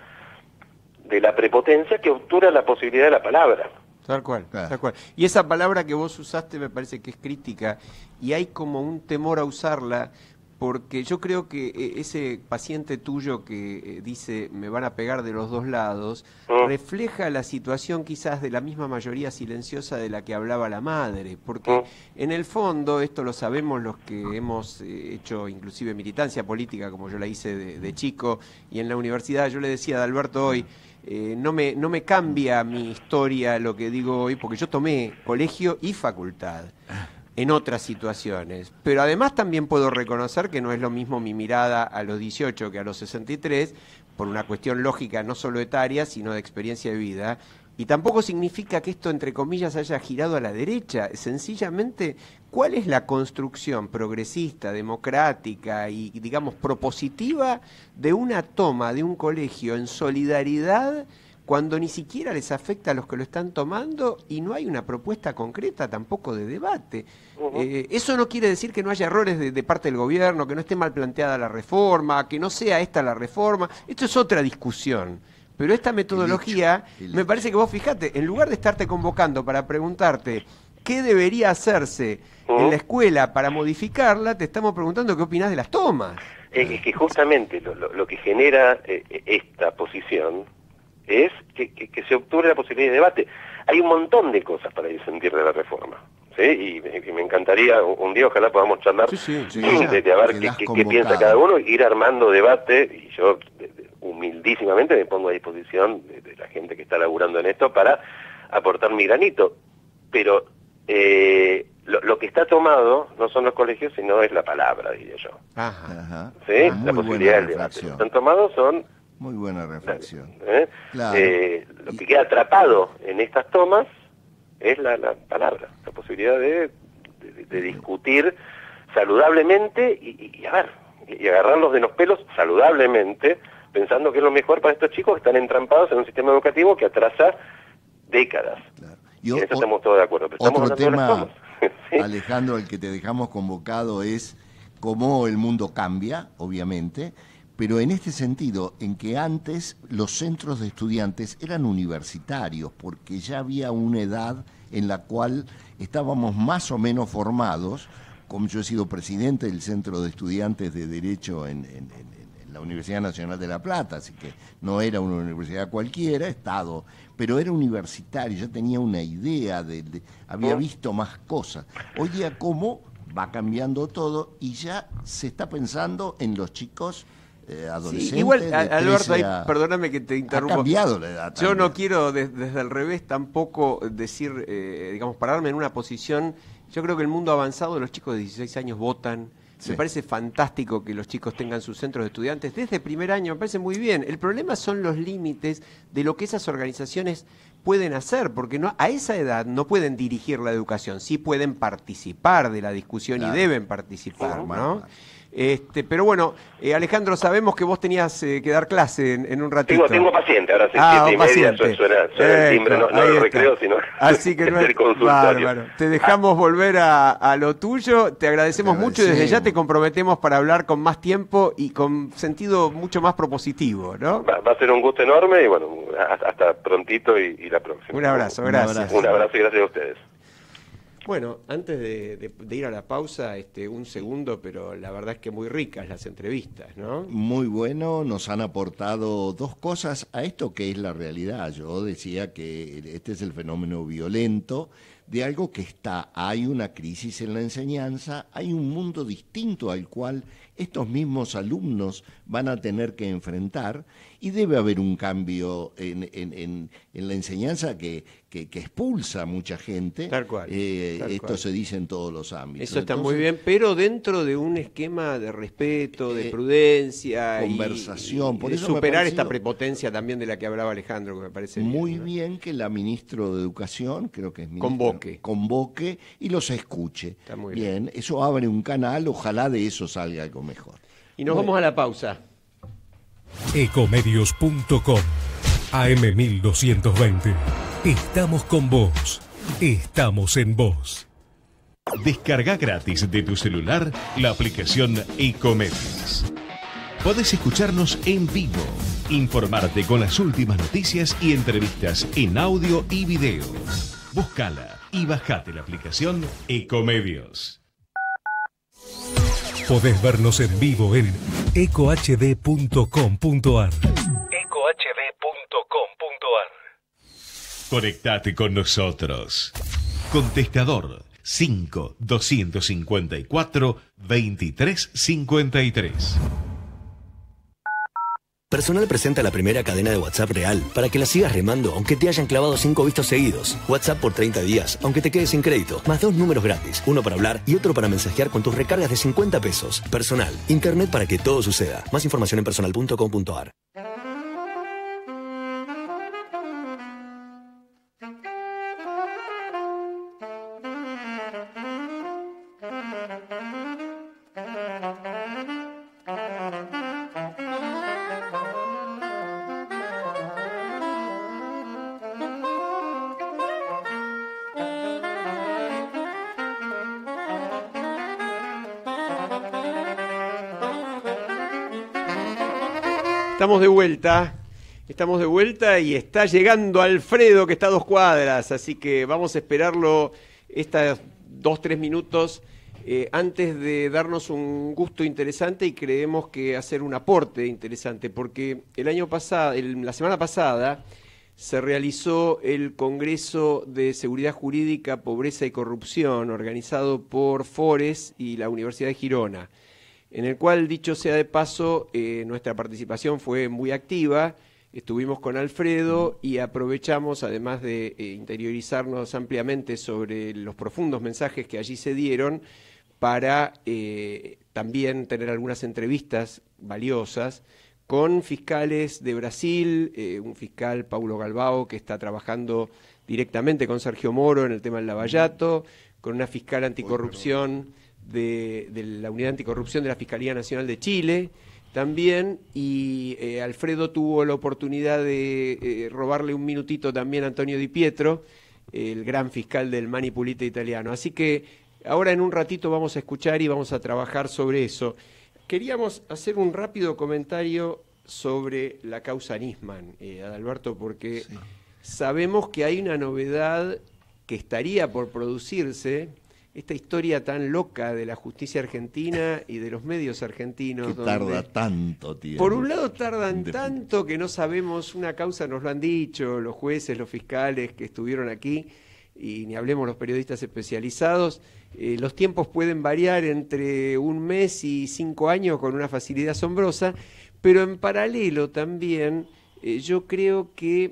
S4: de la prepotencia que obtura la posibilidad de la palabra.
S5: Tal cual,
S6: Claro.
S5: tal cual. Y esa palabra que vos usaste me parece que es crítica y hay como un temor a usarla porque yo creo que ese paciente tuyo que dice me van a pegar de los dos lados
S4: ¿Mm?
S5: refleja la situación quizás de la misma mayoría silenciosa de la que hablaba la madre, porque
S4: ¿Mm?
S5: en el fondo, esto lo sabemos los que hemos eh, hecho inclusive militancia política como yo la hice de, de chico y en la universidad, yo le decía a Alberto hoy, Eh, no me no me cambia mi historia lo que digo hoy, porque yo tomé colegio y facultad en otras situaciones, pero además también puedo reconocer que no es lo mismo mi mirada a los dieciocho que a los sesenta y tres, por una cuestión lógica no solo etaria, sino de experiencia de vida, y tampoco significa que esto, entre comillas, haya girado a la derecha. Sencillamente, ¿cuál es la construcción progresista, democrática y, digamos, propositiva de una toma de un colegio en solidaridad cuando ni siquiera les afecta a los que lo están tomando y no hay una propuesta concreta tampoco de debate? Uh-huh. Eh, eso no quiere decir que no haya errores de, de parte del gobierno, que no esté mal planteada la reforma, que no sea esta la reforma. Esto es otra discusión. Pero esta metodología,
S6: el hecho, el
S5: me parece que vos fijate, en lugar de estarte convocando para preguntarte qué debería hacerse
S4: ¿Mm?
S5: en la escuela para modificarla, te estamos preguntando qué opinás de las tomas.
S4: Es, es que justamente lo, lo, lo que genera eh, esta posición es que, que, que se obture la posibilidad de debate. Hay un montón de cosas para disentir de la reforma, ¿sí? Y, y me encantaría, un día ojalá podamos charlar
S5: Sí, sí, sí,
S4: de, de a ver qué, qué, qué piensa cada uno, ir armando debate, y yo de, de, humildísimamente me pongo a disposición de, de la gente que está laburando en esto para aportar mi granito. Pero eh, lo, lo que está tomado no son los colegios, sino es la palabra, diría yo.
S5: Ajá.
S6: Ajá.
S4: ¿Sí?
S6: Ah,
S4: La
S6: muy
S4: posibilidad
S6: buena
S4: del debate. Lo que
S6: reflexión.
S4: están tomados son...
S6: Muy buena reflexión.
S4: ¿eh?
S6: Claro.
S4: Eh, lo que queda atrapado en estas tomas es la, la palabra, la posibilidad de, de, de discutir saludablemente y, y, y a ver, y agarrarlos de los pelos saludablemente, pensando que es lo mejor para estos chicos que están entrampados en un sistema educativo que atrasa décadas.
S6: Claro.
S4: Y
S6: o-
S4: en eso
S6: o-
S4: estamos todos de acuerdo. Pero estamos
S6: Otro
S4: hablando de las
S6: tema,
S4: tomas. ¿Sí?
S6: Alejandro, el que te dejamos convocado es cómo el mundo cambia, obviamente, pero en este sentido, en que antes los centros de estudiantes eran universitarios, porque ya había una edad en la cual estábamos más o menos formados, como yo he sido presidente del Centro de Estudiantes de Derecho en, en- en- en la Universidad Nacional de La Plata, así que no era una universidad cualquiera, Estado, pero era universitario, ya tenía una idea, de, de- había visto más cosas. Hoy día, ¿cómo va cambiando todo? Y ya se está pensando en los chicos eh, adolescentes.
S5: Sí, igual,
S6: de
S5: a- Alberto, ahí,
S6: trece a-
S5: perdóname que te
S6: Ha
S5: interrumpa.
S6: cambiado la edad
S5: Yo
S6: también.
S5: no quiero de- desde el revés tampoco decir, eh, digamos, pararme en una posición. Yo creo que el mundo avanzado, los chicos de dieciséis años votan.
S6: Sí.
S5: Me parece fantástico que los chicos tengan sus centros de estudiantes desde primer año, me parece muy bien. El problema son los límites de lo que esas organizaciones pueden hacer, porque no, a esa edad no pueden dirigir la educación, sí pueden participar de la discusión
S6: Claro.
S5: y deben participar,
S6: Formar
S5: ¿no?
S6: parte.
S5: Este, pero bueno, eh, Alejandro, sabemos que vos tenías eh, que dar clase en, en un ratito.
S4: Tengo, tengo paciente, ahora sí,
S5: ah,
S4: siete y media
S5: paciente.
S4: suena, suena el timbre, no, no el recreo, sino
S5: Así que no
S4: el
S5: es
S4: consultorio.
S5: bárbaro. Te dejamos volver a, a lo tuyo, te agradecemos
S6: Te
S5: mucho y desde ya
S6: agradecemos.
S5: te comprometemos para hablar con más tiempo y con sentido mucho más propositivo, ¿no?
S4: Va, va a ser un gusto enorme y bueno, hasta, hasta prontito y, y la próxima.
S5: Un abrazo,
S6: Un
S5: gracias.
S6: abrazo.
S4: Un abrazo y gracias a ustedes.
S5: Bueno, antes de, de- de ir a la pausa, este, un segundo, pero la verdad es que muy ricas las entrevistas, ¿no?
S6: Muy bueno, nos han aportado dos cosas a esto que es la realidad. Yo decía que este es el fenómeno violento de algo que está, hay una crisis en la enseñanza, hay un mundo distinto al cual estos mismos alumnos van a tener que enfrentar y debe haber un cambio en, en, en, en la enseñanza que, que, que expulsa a mucha gente.
S5: Tal cual,
S6: Eh,
S5: tal
S6: esto
S5: cual.
S6: se dice en todos los ámbitos.
S5: Eso está
S6: Entonces,
S5: muy bien, pero dentro de un esquema de respeto, de
S6: Eh,
S5: prudencia, y-
S6: conversación.
S5: y
S6: Por
S5: de
S6: eso me ha
S5: superar
S6: parecido
S5: esta prepotencia también de la que hablaba Alejandro, que me parece
S6: muy
S5: bien, ¿no?
S6: bien que la ministra de Educación, creo que es ministra,
S5: Convoque.
S6: convoque y los escuche.
S5: Está muy
S6: bien, eso abre un canal, ojalá de eso salga algo mejor.
S5: Y nos
S6: Bueno.
S5: vamos a la pausa.
S1: Ecomedios punto com A M mil doscientos veinte. Estamos con vos. Estamos en vos.
S2: Descarga gratis de tu celular la aplicación Ecomedios. Podés escucharnos en vivo, informarte con las últimas noticias y entrevistas en audio y video. Búscala y bajate la aplicación Ecomedios.
S1: Podés vernos en vivo en eco h d punto com punto a r.
S2: eco h d punto com punto a r. Conectate con nosotros. Contestador cinco doscientos cincuenta y cuatro veintitrés cincuenta y tres.
S3: Personal presenta la primera cadena de WhatsApp real para que la sigas remando aunque te hayan clavado cinco vistos seguidos. WhatsApp por treinta días, aunque te quedes sin crédito. Más dos números gratis, uno para hablar y otro para mensajear con tus recargas de cincuenta pesos. Personal, internet para que todo suceda. Más información en personal punto com punto a r.
S5: Estamos de vuelta, estamos de vuelta y está llegando Alfredo, que está a dos cuadras, así que vamos a esperarlo estas dos, tres minutos eh, antes de darnos un gusto interesante y creemos que hacer un aporte interesante, porque el año pasado, el- la semana pasada, se realizó el Congreso de Seguridad Jurídica, Pobreza y Corrupción, organizado por Fores y la Universidad de Girona, en el cual, dicho sea de paso, eh, nuestra participación fue muy activa. Estuvimos con Alfredo y aprovechamos, además de eh, interiorizarnos ampliamente sobre los profundos mensajes que allí se dieron, para eh, también tener algunas entrevistas valiosas con fiscales de Brasil, eh, un fiscal, Paulo Galbao, que está trabajando directamente con Sergio Moro en el tema del lavallato, con una fiscal anticorrupción de, de la Unidad Anticorrupción de la Fiscalía Nacional de Chile también, y eh, Alfredo tuvo la oportunidad de eh, robarle un minutito también a Antonio Di Pietro, el gran fiscal del Manipulite italiano. Así que ahora en un ratito vamos a escuchar y vamos a trabajar sobre eso. Queríamos hacer un rápido comentario sobre la causa Nisman, eh, Adalberto, porque
S6: Sí.
S5: sabemos que hay una novedad que estaría por producirse, esta historia tan loca de la justicia argentina y de los medios argentinos.
S6: Que
S5: donde,
S6: tarda tanto tiempo.
S5: por un lado tardan
S6: De-
S5: tanto que no sabemos, una causa nos lo han dicho los jueces, los fiscales que estuvieron aquí, y ni hablemos los periodistas especializados, eh, los tiempos pueden variar entre un mes y cinco años con una facilidad asombrosa, pero en paralelo también eh, yo creo que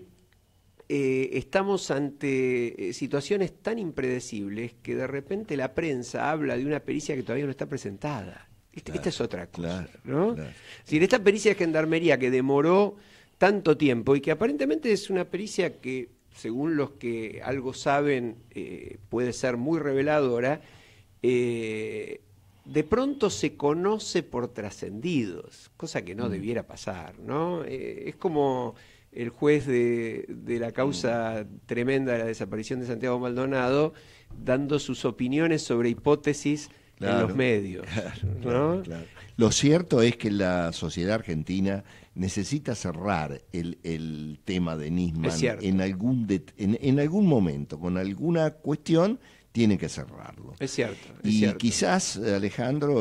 S5: eh, estamos ante eh, situaciones tan impredecibles que de repente la prensa habla de una pericia que todavía no está presentada. Esta, esta es otra cosa,
S6: claro,
S5: ¿no?
S6: claro.
S5: Es decir, esta pericia de gendarmería que demoró tanto tiempo y que aparentemente es una pericia que, según los que algo saben, eh, puede ser muy reveladora, eh, de pronto se conoce por trascendidos, cosa que no debiera pasar, ¿no? Eh, es como el juez de, de la causa tremenda de la desaparición de Santiago Maldonado, dando sus opiniones sobre hipótesis claro, en los medios,
S6: claro,
S5: ¿no?
S6: Claro, claro. Lo cierto es que la sociedad argentina necesita cerrar el, el tema de Nisman en algún, de, en, en algún momento, con alguna cuestión, tiene que cerrarlo.
S5: Es cierto. Es
S6: y
S5: cierto.
S6: quizás, Alejandro,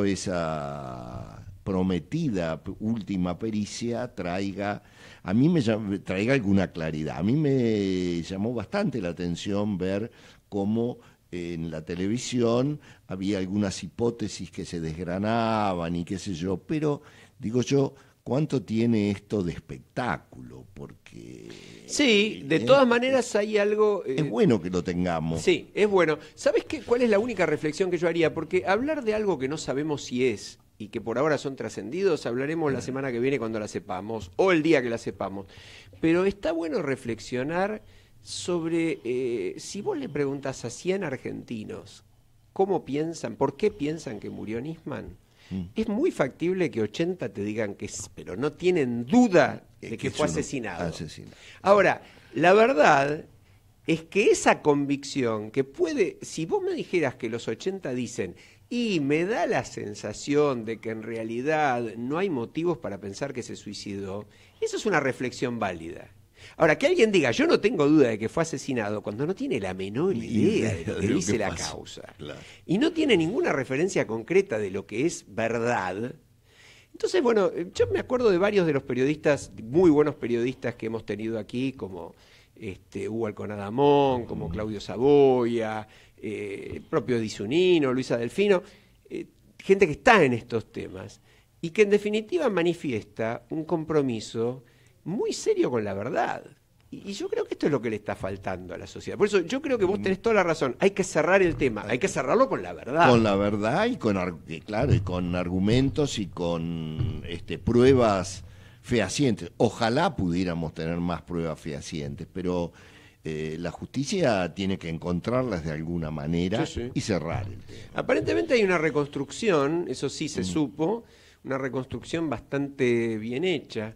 S6: esa prometida última pericia traiga, a mí me llama, traiga alguna claridad. A mí me llamó bastante la atención ver cómo en la televisión había algunas hipótesis que se desgranaban y qué sé yo, pero digo yo, ¿cuánto tiene esto de espectáculo? Porque...
S5: Sí, de
S6: eh,
S5: todas maneras hay algo...
S6: Eh, es bueno que lo tengamos.
S5: Sí, es bueno. ¿Sabes qué, cuál es la única reflexión que yo haría? Porque hablar de algo que no sabemos si es y que por ahora son trascendidos, hablaremos la semana que viene cuando la sepamos, o el día que la sepamos. Pero está bueno reflexionar sobre, eh, si vos le preguntas a cien argentinos cómo piensan, por qué piensan que murió Nisman, mm. es muy factible que ochenta te digan que es, pero no tienen duda de que, que fue asesinado.
S6: asesinado.
S5: Ahora, la verdad es que esa convicción que puede, si vos me dijeras que los ochenta dicen, y me da la sensación de que en realidad no hay motivos para pensar que se suicidó, eso es una reflexión válida. Ahora, que alguien diga, yo no tengo duda de que fue asesinado, cuando no tiene la menor idea de lo que dice la causa, claro, y no tiene ninguna referencia concreta de lo que es verdad. Entonces, bueno, yo me acuerdo de varios de los periodistas, muy buenos periodistas que hemos tenido aquí, como este, Hugo Alconadamón, como Claudio Saboya, eh, el propio Disunino, Luisa Delfino, eh, gente que está en estos temas y que en definitiva manifiesta un compromiso muy serio con la verdad. Y, y yo creo que esto es lo que le está faltando a la sociedad. Por eso yo creo que vos tenés toda la razón. Hay que cerrar el tema, hay que cerrarlo con la verdad.
S6: Con la verdad y con, claro, y con argumentos y con este, pruebas fehacientes. Ojalá pudiéramos tener más pruebas fehacientes, pero eh, la justicia tiene que encontrarlas de alguna manera, sí, sí, y cerrar el tema.
S5: Aparentemente hay una reconstrucción, eso sí se mm. supo, una reconstrucción bastante bien hecha.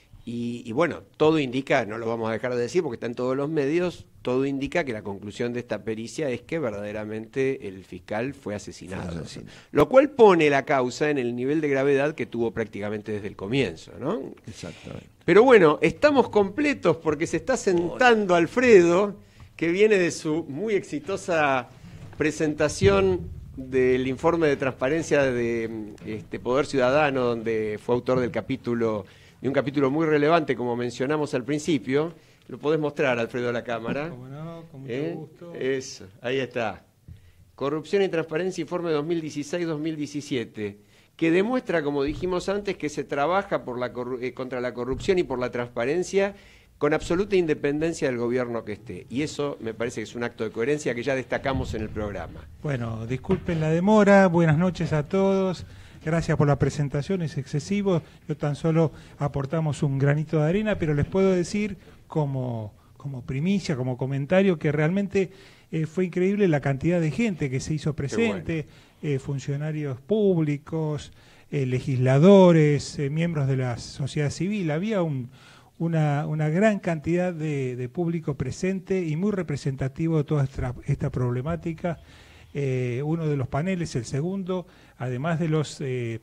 S5: Y, y bueno, todo indica, no lo vamos a dejar de decir porque está en todos los medios, todo indica que la conclusión de esta pericia es que verdaderamente el fiscal fue asesinado. Fue asesinado. Lo cual pone la causa en el nivel de gravedad que tuvo prácticamente desde el comienzo, ¿no?
S6: Exactamente.
S5: Pero bueno, estamos completos porque se está sentando Alfredo, que viene de su muy exitosa presentación del informe de transparencia de este, Poder Ciudadano, donde fue autor del capítulo... de un capítulo muy relevante, como mencionamos al principio. Lo podés mostrar, Alfredo, a la cámara.
S8: Como no, con mucho
S5: ¿Eh?
S8: gusto.
S5: Eso, ahí está. Corrupción y Transparencia, informe dos mil dieciséis dos mil diecisiete, que demuestra, como dijimos antes, que se trabaja por la eh, contra la corrupción y por la transparencia con absoluta independencia del gobierno que esté. Y eso me parece que es un acto de coherencia que ya destacamos en el programa.
S8: Bueno, disculpen la demora, buenas noches a todos. Gracias por la presentación, es excesivo. Yo tan solo aportamos un granito de arena, pero les puedo decir como, como primicia, como comentario, que realmente eh, fue increíble la cantidad de gente que se hizo presente, bueno. eh, funcionarios públicos, eh, legisladores, eh, miembros de la sociedad civil. Había un, una, una gran cantidad de, de público presente y muy representativo de toda esta, esta problemática. Eh, uno de los paneles, el segundo, además de los eh,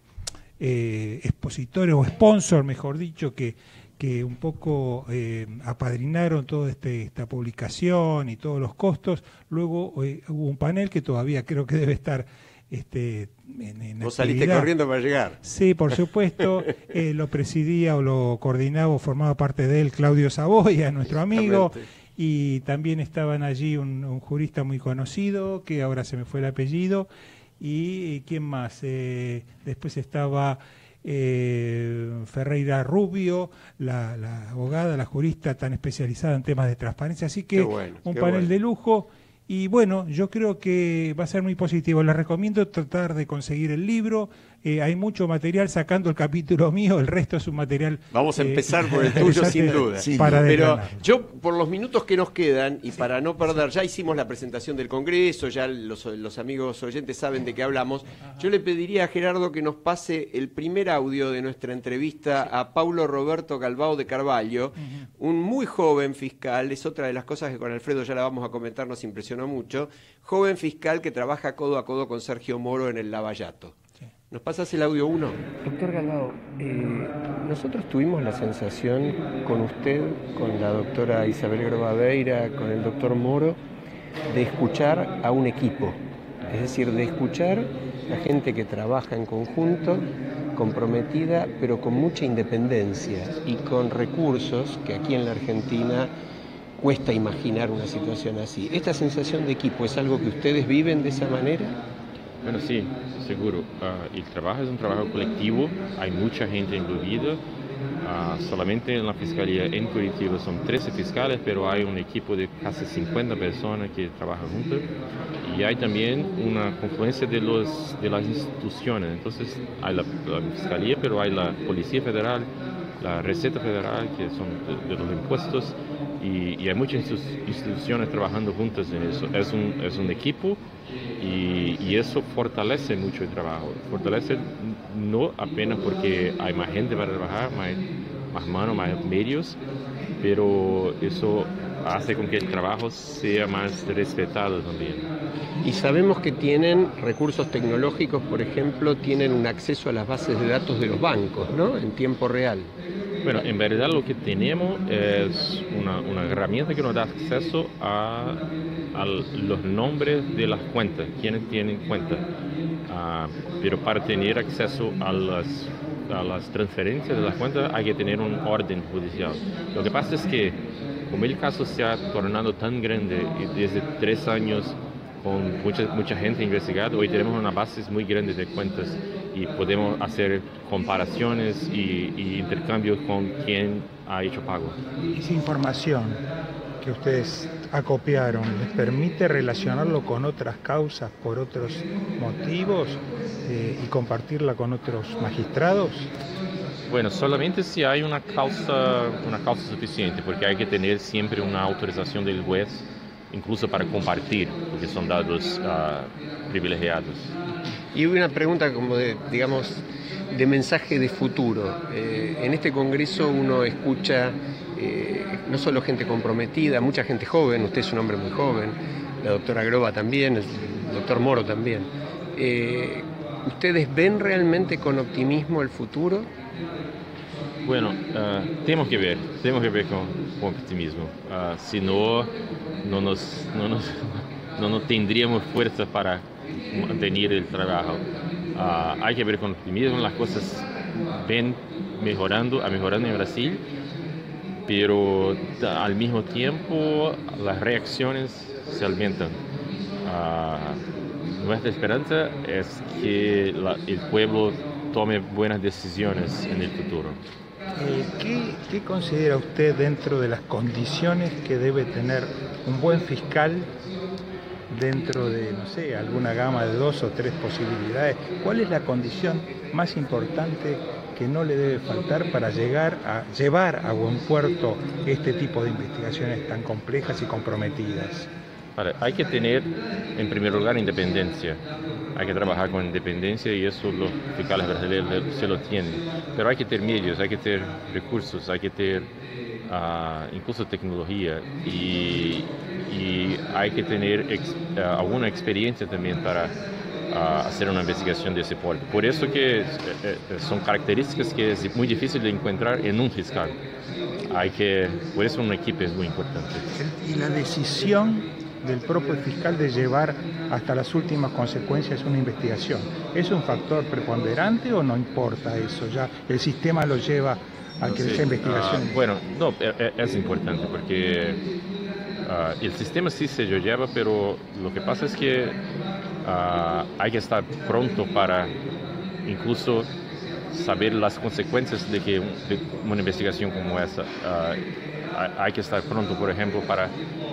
S8: eh, expositores o sponsors, mejor dicho, que, que un poco eh, apadrinaron toda este, esta publicación y todos los costos, luego eh, hubo un panel que todavía creo que debe estar este, en, en
S5: Vos
S8: actividad.
S5: Saliste corriendo para llegar.
S8: Sí, por supuesto, eh, lo presidía o lo coordinaba o formaba parte de él Claudio Saboya, nuestro amigo. Y también estaban allí un, un jurista muy conocido, que ahora se me fue el apellido, y ¿quién más? Eh, después estaba eh, Ferreira Rubio, la, la abogada, la jurista tan especializada en temas de transparencia, así que bueno, un panel bueno. de lujo. Y bueno, yo creo que va a ser muy positivo. Les recomiendo tratar de conseguir el libro, eh, hay mucho material, sacando el capítulo mío, el resto es un material...
S5: Vamos a
S8: eh,
S5: empezar por el tuyo, sin duda.
S6: Sí,
S8: para
S5: Pero
S8: desgranarlo.
S5: yo, por los minutos que nos quedan, y para no perder, ya hicimos la presentación del Congreso, ya los, los amigos oyentes saben de qué hablamos, yo le pediría a Gerardo que nos pase el primer audio de nuestra entrevista a Paulo Roberto Galbao de Carvalho, un muy joven fiscal, es otra de las cosas que con Alfredo ya la vamos a comentar, nos impresionó mucho, joven fiscal que trabaja codo a codo con Sergio Moro en el Lavallato. ¿Nos pasas el audio uno? Doctor Galbao, eh, nosotros tuvimos la sensación con usted, con la doctora Isabel Grobabeira, con el doctor Moro, de escuchar a un equipo, es decir, de escuchar a gente que trabaja en conjunto, comprometida, pero con mucha independencia y con recursos que aquí en la Argentina cuesta imaginar una situación así. ¿Esta sensación de equipo es algo que ustedes viven de esa manera?
S9: Bueno, sí, seguro. Uh, el trabajo es un trabajo colectivo, hay mucha gente incluida. Uh, solamente en la Fiscalía en Curitiba son trece fiscales, pero hay un equipo de casi cincuenta personas que trabajan juntos. Y hay también una confluencia de, los, de las instituciones. Entonces hay la, la Fiscalía, pero hay la Policía Federal, la Receta Federal, que son de, de los impuestos, y, y hay muchas instituciones trabajando juntas en eso. Es un, es un equipo y, y eso fortalece mucho el trabajo. Fortalece no apenas porque hay más gente para trabajar, más, más manos, más medios, pero eso hace con que el trabajo sea más respetado también.
S5: Y sabemos que tienen recursos tecnológicos, por ejemplo, tienen un acceso a las bases de datos de los bancos, ¿no? En tiempo real.
S9: Bueno, en verdad lo que tenemos es una, una herramienta que nos da acceso a, a los nombres de las cuentas, quienes tienen cuentas. Uh, pero para tener acceso a las, a las transferencias de las cuentas hay que tener un orden judicial. Lo que pasa es que, como el caso se ha tornado tan grande y desde tres años con mucha, mucha gente investigada, hoy tenemos una base muy grande de cuentas y podemos hacer comparaciones y, y intercambios con quien ha hecho pago.
S8: Esa información que ustedes acopiaron, ¿les permite relacionarlo con otras causas por otros motivos eh, y compartirla con otros magistrados?
S9: Bueno, solamente si hay una causa, una causa suficiente, porque hay que tener siempre una autorización del juez, incluso para compartir, porque son datos uh, privilegiados.
S5: Y una pregunta como de, digamos, de mensaje de futuro. Eh, en este congreso uno escucha eh, no solo gente comprometida, mucha gente joven, usted es un hombre muy joven, la doctora Groba también, el doctor Moro también. Eh, ¿Ustedes ven realmente con optimismo el futuro?
S9: Bueno, uh, tenemos que ver, tenemos que ver con, con optimismo. Uh, si no, no nos, no, nos, no nos tendríamos fuerza para mantener el trabajo. Uh, hay que ver con optimismo, las cosas ven mejorando, mejorando en Brasil, pero al mismo tiempo las reacciones se aumentan. Uh, nuestra esperanza es que la, el pueblo tome buenas decisiones en el futuro.
S8: Eh, ¿qué, ¿Qué considera usted dentro de las condiciones que debe tener un buen fiscal dentro de, no sé, alguna gama de dos o tres posibilidades? ¿Cuál es la condición más importante que no le debe faltar para llegar a llevar a buen puerto este tipo de investigaciones tan complejas y comprometidas?
S9: Vale, hay que tener, en primer lugar, independencia. Hay que trabajar con independencia y eso los fiscales brasileños se lo tienen. Pero hay que tener medios, hay que tener recursos, hay que tener uh, incluso tecnología y, y hay que tener ex, uh, alguna experiencia también para uh, hacer una investigación de ese porte. Por eso que eh, eh, son características que es muy difícil de encontrar en un fiscal. Hay que, por eso un equipo es muy importante.
S8: Y la decisión del propio fiscal de llevar hasta las últimas consecuencias una investigación, ¿es un factor preponderante o no importa eso? Ya el sistema lo lleva a que
S9: sí.
S8: esa investigación...
S9: Uh, bueno, no, es importante porque uh, el sistema sí se lo lleva, pero lo que pasa es que uh, hay que estar pronto para incluso saber las consecuencias de que de una investigación como esa. Uh, hay que estar pronto, por ejemplo, para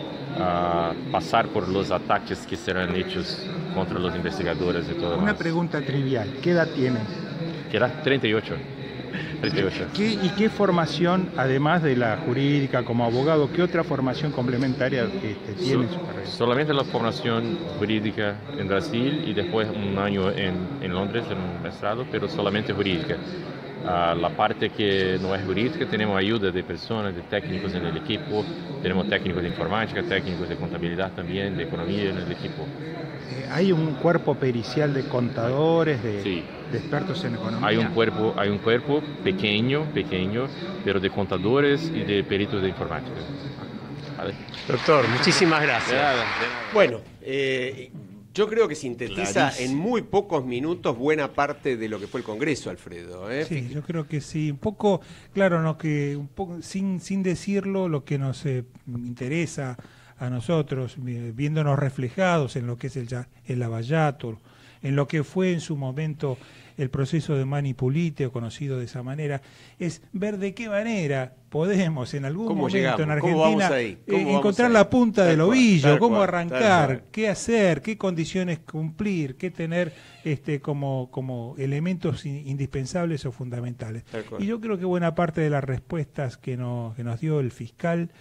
S9: uh, pasar por los ataques que serán hechos contra los investigadores y todo.
S10: Una
S9: más.
S10: pregunta trivial, ¿qué edad tienes?
S9: ¿Qué edad? treinta y ocho. treinta y ocho.
S10: ¿Qué, ¿Y qué formación, además de la jurídica como abogado, qué otra formación complementaria este, tiene
S9: So,
S10: su carrera?
S9: solamente la formación jurídica en Brasil y después un año en, en Londres, en un maestrado, pero solamente jurídica. Uh, la parte que no es jurídica, tenemos ayuda de personas, de técnicos en el equipo, tenemos técnicos de informática, técnicos de contabilidad también, de economía en el equipo.
S10: Eh, ¿Hay un cuerpo pericial de contadores, de,
S9: sí.
S10: de expertos en economía?
S9: Hay un cuerpo, hay un cuerpo pequeño, pequeño, pero de contadores y de peritos de informática. ¿Vale?
S5: Doctor, muchísimas gracias. De nada, de nada. Bueno, eh, yo creo que sintetiza Clarísimo. en muy pocos minutos buena parte de lo que fue el Congreso, Alfredo. ¿eh?
S8: Sí, yo creo que sí. Un poco, claro, no que un poco sin sin decirlo, lo que nos eh, interesa a nosotros, viéndonos reflejados en lo que es el, el Lavallato, en lo que fue en su momento el proceso de Mani Pulite, o conocido de esa manera, es ver de qué manera podemos en algún momento
S5: llegamos?
S8: en Argentina
S5: eh,
S8: encontrar la punta del ovillo, cómo
S5: cual,
S8: arrancar, qué hacer, qué condiciones cumplir, qué tener este como, como elementos indispensables o fundamentales. Y yo creo que buena parte de las respuestas que nos, que nos dio el fiscal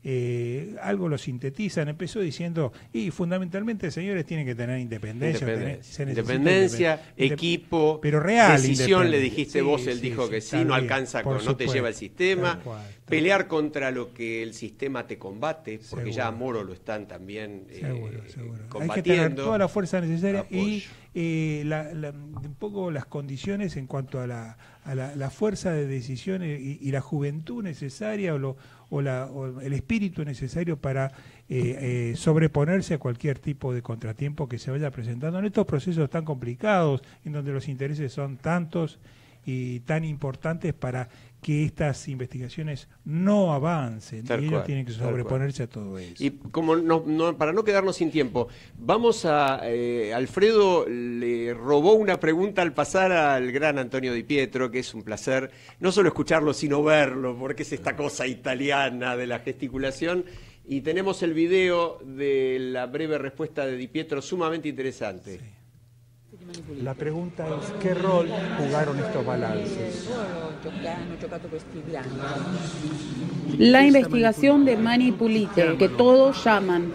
S8: Eh, algo lo sintetizan, empezó diciendo, y fundamentalmente, señores, tienen que tener independencia.
S5: Independencia,
S8: tener,
S5: independencia
S8: independ
S5: equipo,
S8: pero real
S5: decisión, le dijiste
S8: sí,
S5: vos, él
S8: sí,
S5: dijo
S8: sí,
S5: que sí, no
S8: bien,
S5: alcanza, con, no
S8: supuesto,
S5: te lleva el sistema,
S8: tal cual, tal
S5: pelear contra lo que el sistema te combate, porque
S8: seguro.
S5: ya a Moro lo están también eh,
S8: seguro, seguro.
S5: combatiendo.
S8: Hay que tener toda la fuerza necesaria
S5: Apoyo.
S8: y eh, la, la, un poco las condiciones en cuanto a la, a la, la fuerza de decisión y, y la juventud necesaria o, lo, o, la, o el espíritu necesario para eh, eh, sobreponerse a cualquier tipo de contratiempo que se vaya presentando en estos procesos tan complicados, en donde los intereses son tantos y tan importantes para que estas investigaciones no avancen.
S5: Tal
S8: y ellos
S5: cual,
S8: tienen que sobreponerse a todo eso.
S5: Y como no, no, para no quedarnos sin tiempo, vamos a... Eh, Alfredo le robó una pregunta al pasar al gran Antonio Di Pietro, que es un placer no solo escucharlo, sino verlo, porque es esta cosa italiana de la gesticulación. Y tenemos el video de la breve respuesta de Di Pietro, sumamente interesante.
S8: Sí.
S10: La pregunta es, ¿qué rol jugaron estos balances?
S11: La investigación de Mani Pulite, que todos llaman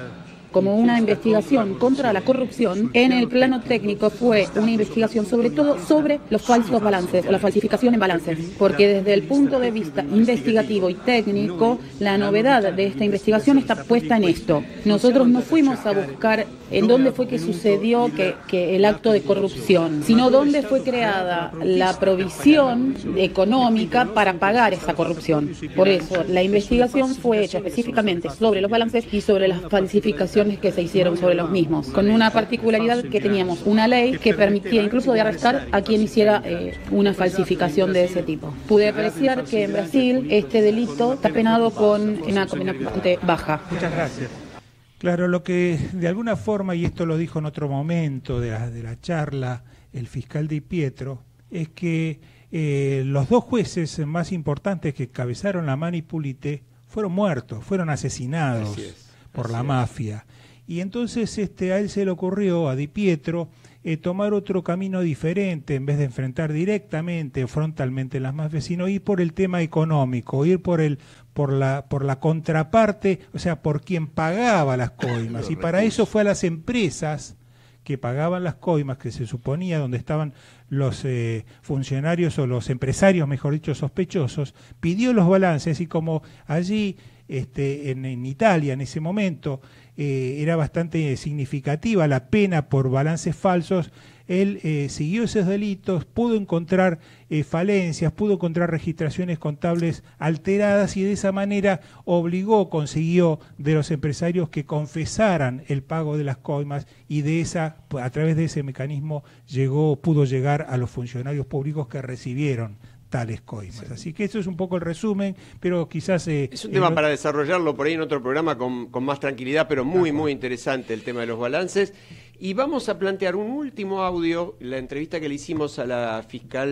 S11: como una investigación contra la corrupción, en el plano técnico fue una investigación sobre todo sobre los falsos balances o la falsificación en balances, porque desde el punto de vista investigativo y técnico, la novedad de esta investigación está puesta en esto. Nosotros no fuimos a buscar en dónde fue que sucedió que, que el acto de corrupción, sino dónde fue creada la provisión económica para pagar esa corrupción. Por eso, la investigación fue hecha específicamente sobre los balances y sobre las falsificaciones que se hicieron sobre los mismos, con una particularidad que teníamos una ley que permitía incluso de arrestar a quien hiciera eh, una falsificación de ese tipo. Pude apreciar que en Brasil este delito está penado con una condena bastante baja.
S8: Muchas gracias. Claro, lo que de alguna forma, y esto lo dijo en otro momento de la, de la charla el fiscal Di Pietro, es que eh, los dos jueces más importantes que cabezaron la Mani Pulite fueron muertos, fueron asesinados por la mafia. Y entonces este, a él se le ocurrió, a Di Pietro, eh, tomar otro camino diferente, en vez de enfrentar directamente, frontalmente las mafias, sino ir por el tema económico, ir por el por la por la contraparte, o sea, por quien pagaba las coimas. Y para eso fue a las empresas que pagaban las coimas, que se suponía donde estaban los eh, funcionarios o los empresarios, mejor dicho, sospechosos, pidió los balances y como allí este, en, en Italia en ese momento eh, era bastante significativa la pena por balances falsos, él eh, siguió esos delitos, pudo encontrar eh, falencias, pudo encontrar registraciones contables alteradas y de esa manera obligó, consiguió de los empresarios que confesaran el pago de las coimas y de esa, a través de ese mecanismo llegó, pudo llegar a los funcionarios públicos que recibieron tales coimas. Sí. Así que eso es un poco el resumen, pero quizás... Eh,
S5: es un tema
S8: eh,
S5: para desarrollarlo por ahí en otro programa con, con más tranquilidad, pero muy, muy interesante el tema de los balances. Y vamos a plantear un último audio, la entrevista que le hicimos a la fiscal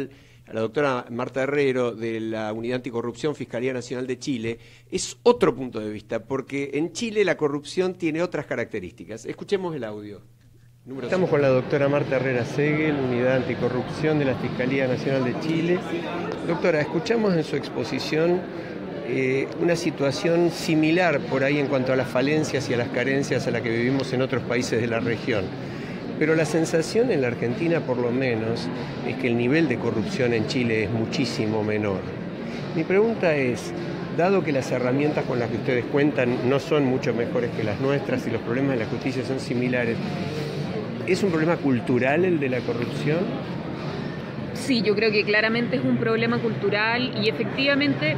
S5: a la doctora Marta Herrero de la Unidad Anticorrupción Fiscalía Nacional de Chile, es otro punto de vista, porque en Chile la corrupción tiene otras características. Escuchemos el audio. Número Estamos con la doctora Marta Herrera Segel, Unidad Anticorrupción de la Fiscalía Nacional de Chile. Doctora, escuchamos en su exposición eh, una situación similar por ahí en cuanto a las falencias y a las carencias a la que vivimos en otros países de la región. Pero la sensación en la Argentina, por lo menos, es que el nivel de corrupción en Chile es muchísimo menor. Mi pregunta es, dado que las herramientas con las que ustedes cuentan no son mucho mejores que las nuestras y los problemas de la justicia son similares, ¿es un problema cultural el de la corrupción?
S12: Sí, yo creo que claramente es un problema cultural y efectivamente,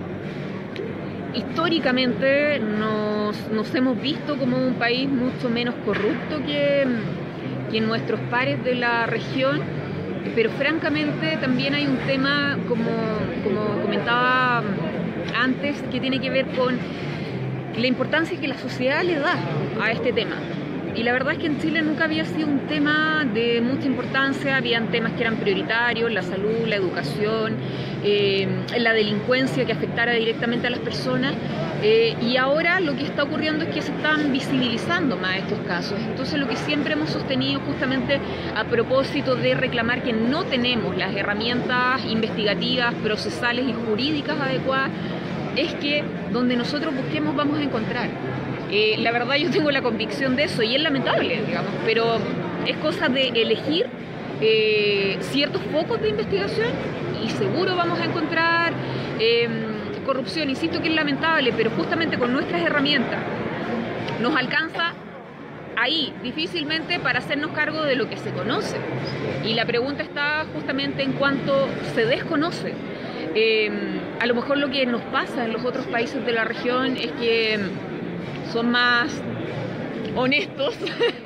S12: históricamente nos, nos hemos visto como un país mucho menos corrupto que, que nuestros pares de la región, pero francamente también hay un tema, como, como comentaba antes, que tiene que ver con la importancia que la sociedad le da a este tema. Y la verdad es que en Chile nunca había sido un tema de mucha importancia, habían temas que eran prioritarios, la salud, la educación, eh, la delincuencia que afectara directamente a las personas, eh, y ahora lo que está ocurriendo es que se están visibilizando más estos casos. Entonces lo que siempre hemos sostenido, justamente a propósito de reclamar que no tenemos las herramientas investigativas, procesales y jurídicas adecuadas, es que donde nosotros busquemos vamos a encontrar. Eh, la verdad yo tengo la convicción de eso y es lamentable, digamos, pero es cosa de elegir eh, ciertos focos de investigación y seguro vamos a encontrar eh, corrupción. Insisto que es lamentable, pero justamente con nuestras herramientas nos alcanza ahí difícilmente para hacernos cargo de lo que se conoce. Y la pregunta está justamente en cuanto se desconoce. Eh, a lo mejor lo que nos pasa en los otros países de la región es que son más honestos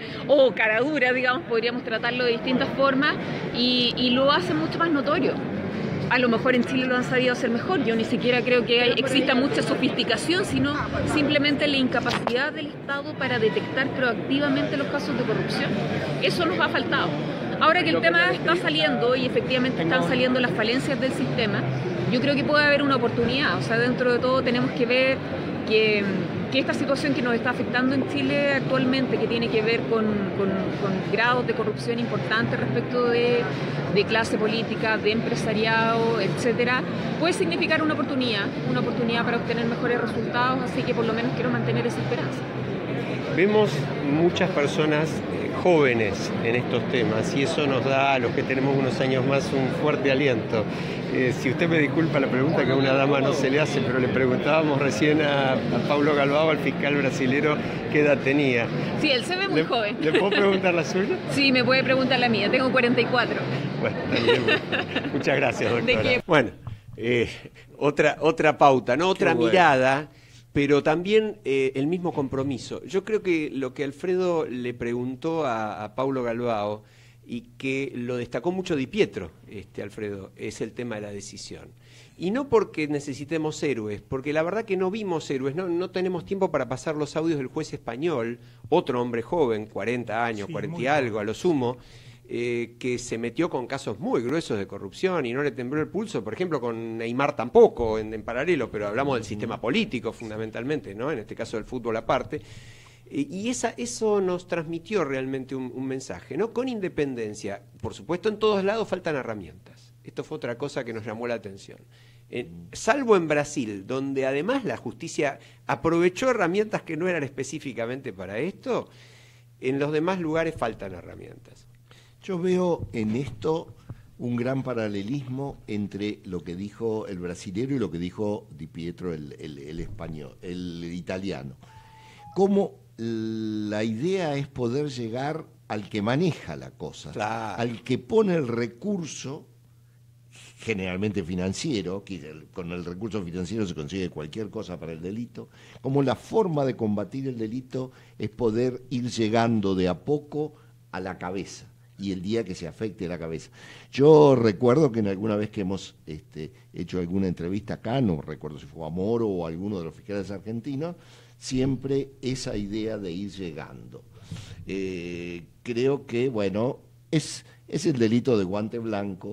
S12: o caraduras, digamos, podríamos tratarlo de distintas formas y, y lo hacen mucho más notorio. A lo mejor en Chile lo han sabido hacer mejor, yo ni siquiera creo que hay, exista mucha sofisticación, sino simplemente la incapacidad del Estado para detectar proactivamente los casos de corrupción. Eso nos ha faltado. Ahora que el tema está saliendo y efectivamente están saliendo las falencias del sistema, yo creo que puede haber una oportunidad. O sea, dentro de todo tenemos que ver que, que esta situación que nos está afectando en Chile actualmente, que tiene que ver con, con, con grados de corrupción importantes respecto de, de clase política, de empresariado, etcétera, puede significar una oportunidad, una oportunidad para obtener mejores resultados, así que por lo menos quiero mantener esa esperanza.
S5: Vemos muchas personas eh, jóvenes en estos temas y eso nos da a los que tenemos unos años más un fuerte aliento. Eh, si usted me disculpa la pregunta que a una dama no se le hace, pero le preguntábamos recién a, a Paulo Galbao, al fiscal brasilero, qué edad tenía.
S12: Sí, él se ve muy
S5: ¿Le,
S12: joven.
S5: ¿Le puedo preguntar la suya?
S12: Sí, me puede preguntar la mía, tengo cuarenta y cuatro.
S5: Bueno, también, bueno. Muchas gracias, doctora.
S12: ¿De qué?
S5: Bueno, eh, otra, otra pauta, ¿no? Otra bueno. mirada, pero también eh, el mismo compromiso. Yo creo que lo que Alfredo le preguntó a, a Paulo Galbao y que lo destacó mucho Di Pietro, este, Alfredo, es el tema de la decisión. Y no porque necesitemos héroes, porque la verdad que no vimos héroes, no, no tenemos tiempo para pasar los audios del juez español, otro hombre joven, cuarenta años, sí, cuarenta y algo, a lo sumo, eh, que se metió con casos muy gruesos de corrupción y no le tembló el pulso, por ejemplo, con Neymar tampoco, en, en paralelo, pero hablamos del sistema político fundamentalmente, ¿no? En este caso del fútbol aparte. Y esa, eso nos transmitió realmente un, un mensaje, ¿no? Con independencia. Por supuesto, en todos lados faltan herramientas. Esto fue otra cosa que nos llamó la atención. Eh, salvo en Brasil, donde además la justicia aprovechó herramientas que no eran específicamente para esto, en los demás lugares faltan herramientas.
S6: Yo veo en esto un gran paralelismo entre lo que dijo el brasilero y lo que dijo Di Pietro, el, el, el español, el italiano. Cómo la idea es poder llegar al que maneja la cosa, claro, al que pone el recurso, generalmente financiero, que con el recurso financiero se consigue cualquier cosa para el delito, como la forma de combatir el delito es poder ir llegando de a poco a la cabeza, y el día que se afecte la cabeza. Yo recuerdo que en alguna vez que hemos este, hecho alguna entrevista acá, no recuerdo si fue a Moro o a alguno de los fiscales argentinos, siempre esa idea de ir llegando. Eh, creo que, bueno, es, es el delito de guante blanco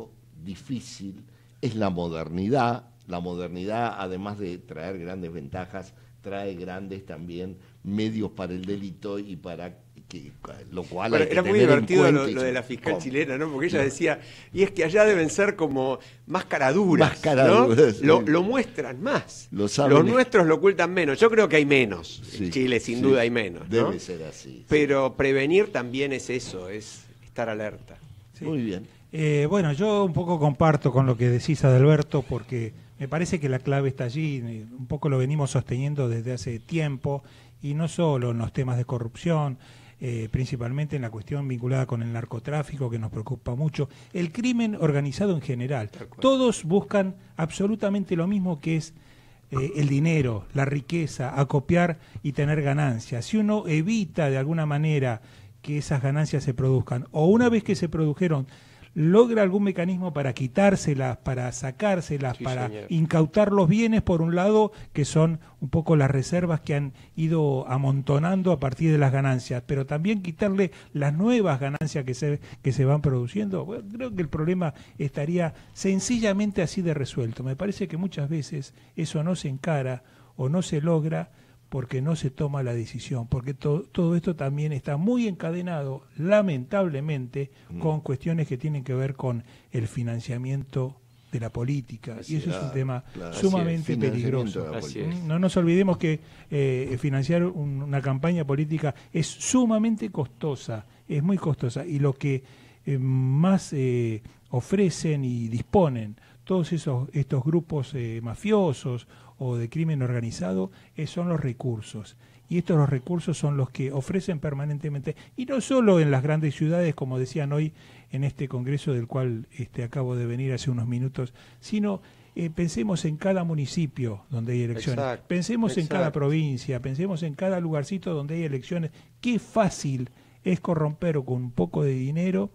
S6: difícil es la modernidad. La modernidad, además de traer grandes ventajas, trae grandes también medios para el delito y para que, lo cual
S5: bueno,
S6: hay que
S5: era muy
S6: tener en
S5: divertido lo,
S6: cuenta y-
S5: lo de la fiscal
S6: ¿Cómo?
S5: chilena, ¿no? Porque ella decía, y es que allá deben ser como más caraduras,
S6: Más caraduras,
S5: ¿no? Lo,
S6: sí.
S5: lo muestran más.
S6: Lo saben
S5: Los
S6: es-
S5: nuestros lo ocultan menos. Yo creo que hay menos.
S6: Sí,
S5: en Chile, sin
S6: sí,
S5: duda, hay menos, ¿no?
S6: debe ser así.
S5: Pero prevenir también es eso, es estar alerta.
S8: Sí.
S6: Muy bien.
S8: Eh, bueno, yo un poco comparto con lo que decís, Adalberto, porque me parece que la clave está allí, eh, un poco lo venimos sosteniendo desde hace tiempo, y no solo en los temas de corrupción, eh, principalmente en la cuestión vinculada con el narcotráfico, que nos preocupa mucho, el crimen organizado en general. Todos buscan absolutamente lo mismo, que es eh, el dinero, la riqueza, acopiar y tener ganancias. Si uno evita de alguna manera que esas ganancias se produzcan, o una vez que se produjeron, logra algún mecanismo para quitárselas, para sacárselas,
S5: Sí,
S8: para
S5: señor.
S8: incautar los bienes, por un lado, que son un poco las reservas que han ido amontonando a partir de las ganancias, pero también quitarle las nuevas ganancias que se, que se van produciendo. Bueno, creo que el problema estaría sencillamente así de resuelto. Me parece que muchas veces eso no se encara o no se logra porque no se toma la decisión, porque to, todo esto también está muy encadenado, lamentablemente, mm. con cuestiones que tienen que ver con el financiamiento de la política. Así y eso es, es un tema claro, sumamente es, peligroso. No nos olvidemos que eh, financiar un, una campaña política es sumamente costosa, es muy costosa, y lo que eh, más eh, ofrecen y disponen todos esos estos grupos eh, mafiosos o de crimen organizado eh, son los recursos. Y estos los recursos son los que ofrecen permanentemente, y no solo en las grandes ciudades, como decían hoy en este congreso del cual este, acabo de venir hace unos minutos, sino eh, pensemos en cada municipio donde hay elecciones, exacto, pensemos exacto. en cada provincia, pensemos en cada lugarcito donde hay elecciones. Qué fácil es corromper con un poco de dinero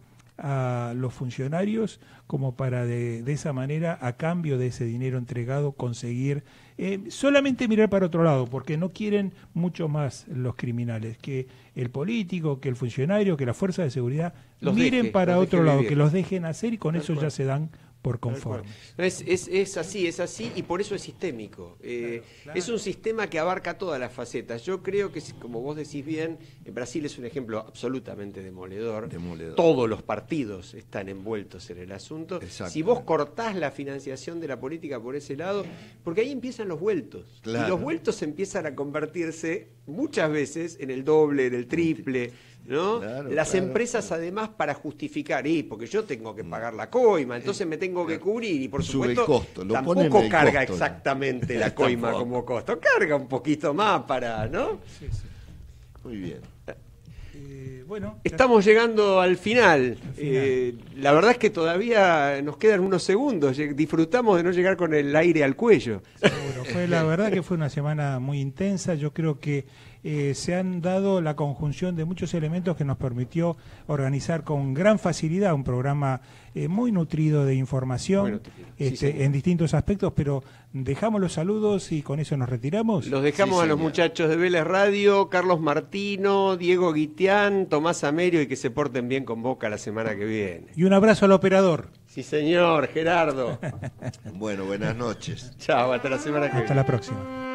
S8: a los funcionarios, como para de, de esa manera, a cambio de ese dinero entregado, conseguir eh, solamente mirar para otro lado, porque no quieren mucho más los criminales, que el político, que el funcionario, que la fuerza de seguridad los miren deje, para otro lado, vivir. Que los dejen hacer, y con Tal eso cual. Ya se dan por conforme.
S5: Es, es, es así, es así, y por eso es sistémico. Eh, claro, claro. Es un sistema que abarca todas las facetas. Yo creo que, como vos decís bien, en Brasil es un ejemplo absolutamente demoledor.
S6: demoledor.
S5: Todos los partidos están envueltos en el asunto. Si vos cortás la financiación de la política por ese lado, porque ahí empiezan los vueltos. Claro. Y los vueltos empiezan a convertirse muchas veces en el doble, en el triple. ¿No? Claro, las claro, empresas claro. además para justificar, y porque yo tengo que pagar la coima, entonces me tengo que cubrir, y por
S6: Sube
S5: supuesto
S6: costo, lo
S5: tampoco carga
S6: costo,
S5: exactamente ¿no? la coima como costo, carga un poquito más para, ¿no?
S6: Sí, sí. Muy bien.
S8: Eh, bueno,
S5: estamos llegando al final. Al final. Eh, la verdad es que todavía nos quedan unos segundos. Disfrutamos de no llegar con el aire al cuello.
S8: Seguro. Fue la verdad que fue una semana muy intensa. Yo creo que eh, se han dado la conjunción de muchos elementos que nos permitió organizar con gran facilidad un programa eh, muy nutrido de información este, sí, en distintos aspectos, pero dejamos los saludos y con eso nos retiramos.
S5: Los dejamos sí, a los muchachos de Vélez Radio, Carlos Martino, Diego Guitián, Tomás Amerio, y que se porten bien con Boca la semana que viene.
S8: Y un abrazo al operador.
S5: Sí, señor, Gerardo.
S6: Bueno, buenas noches.
S5: Chao, hasta la semana que viene.
S8: Hasta la próxima.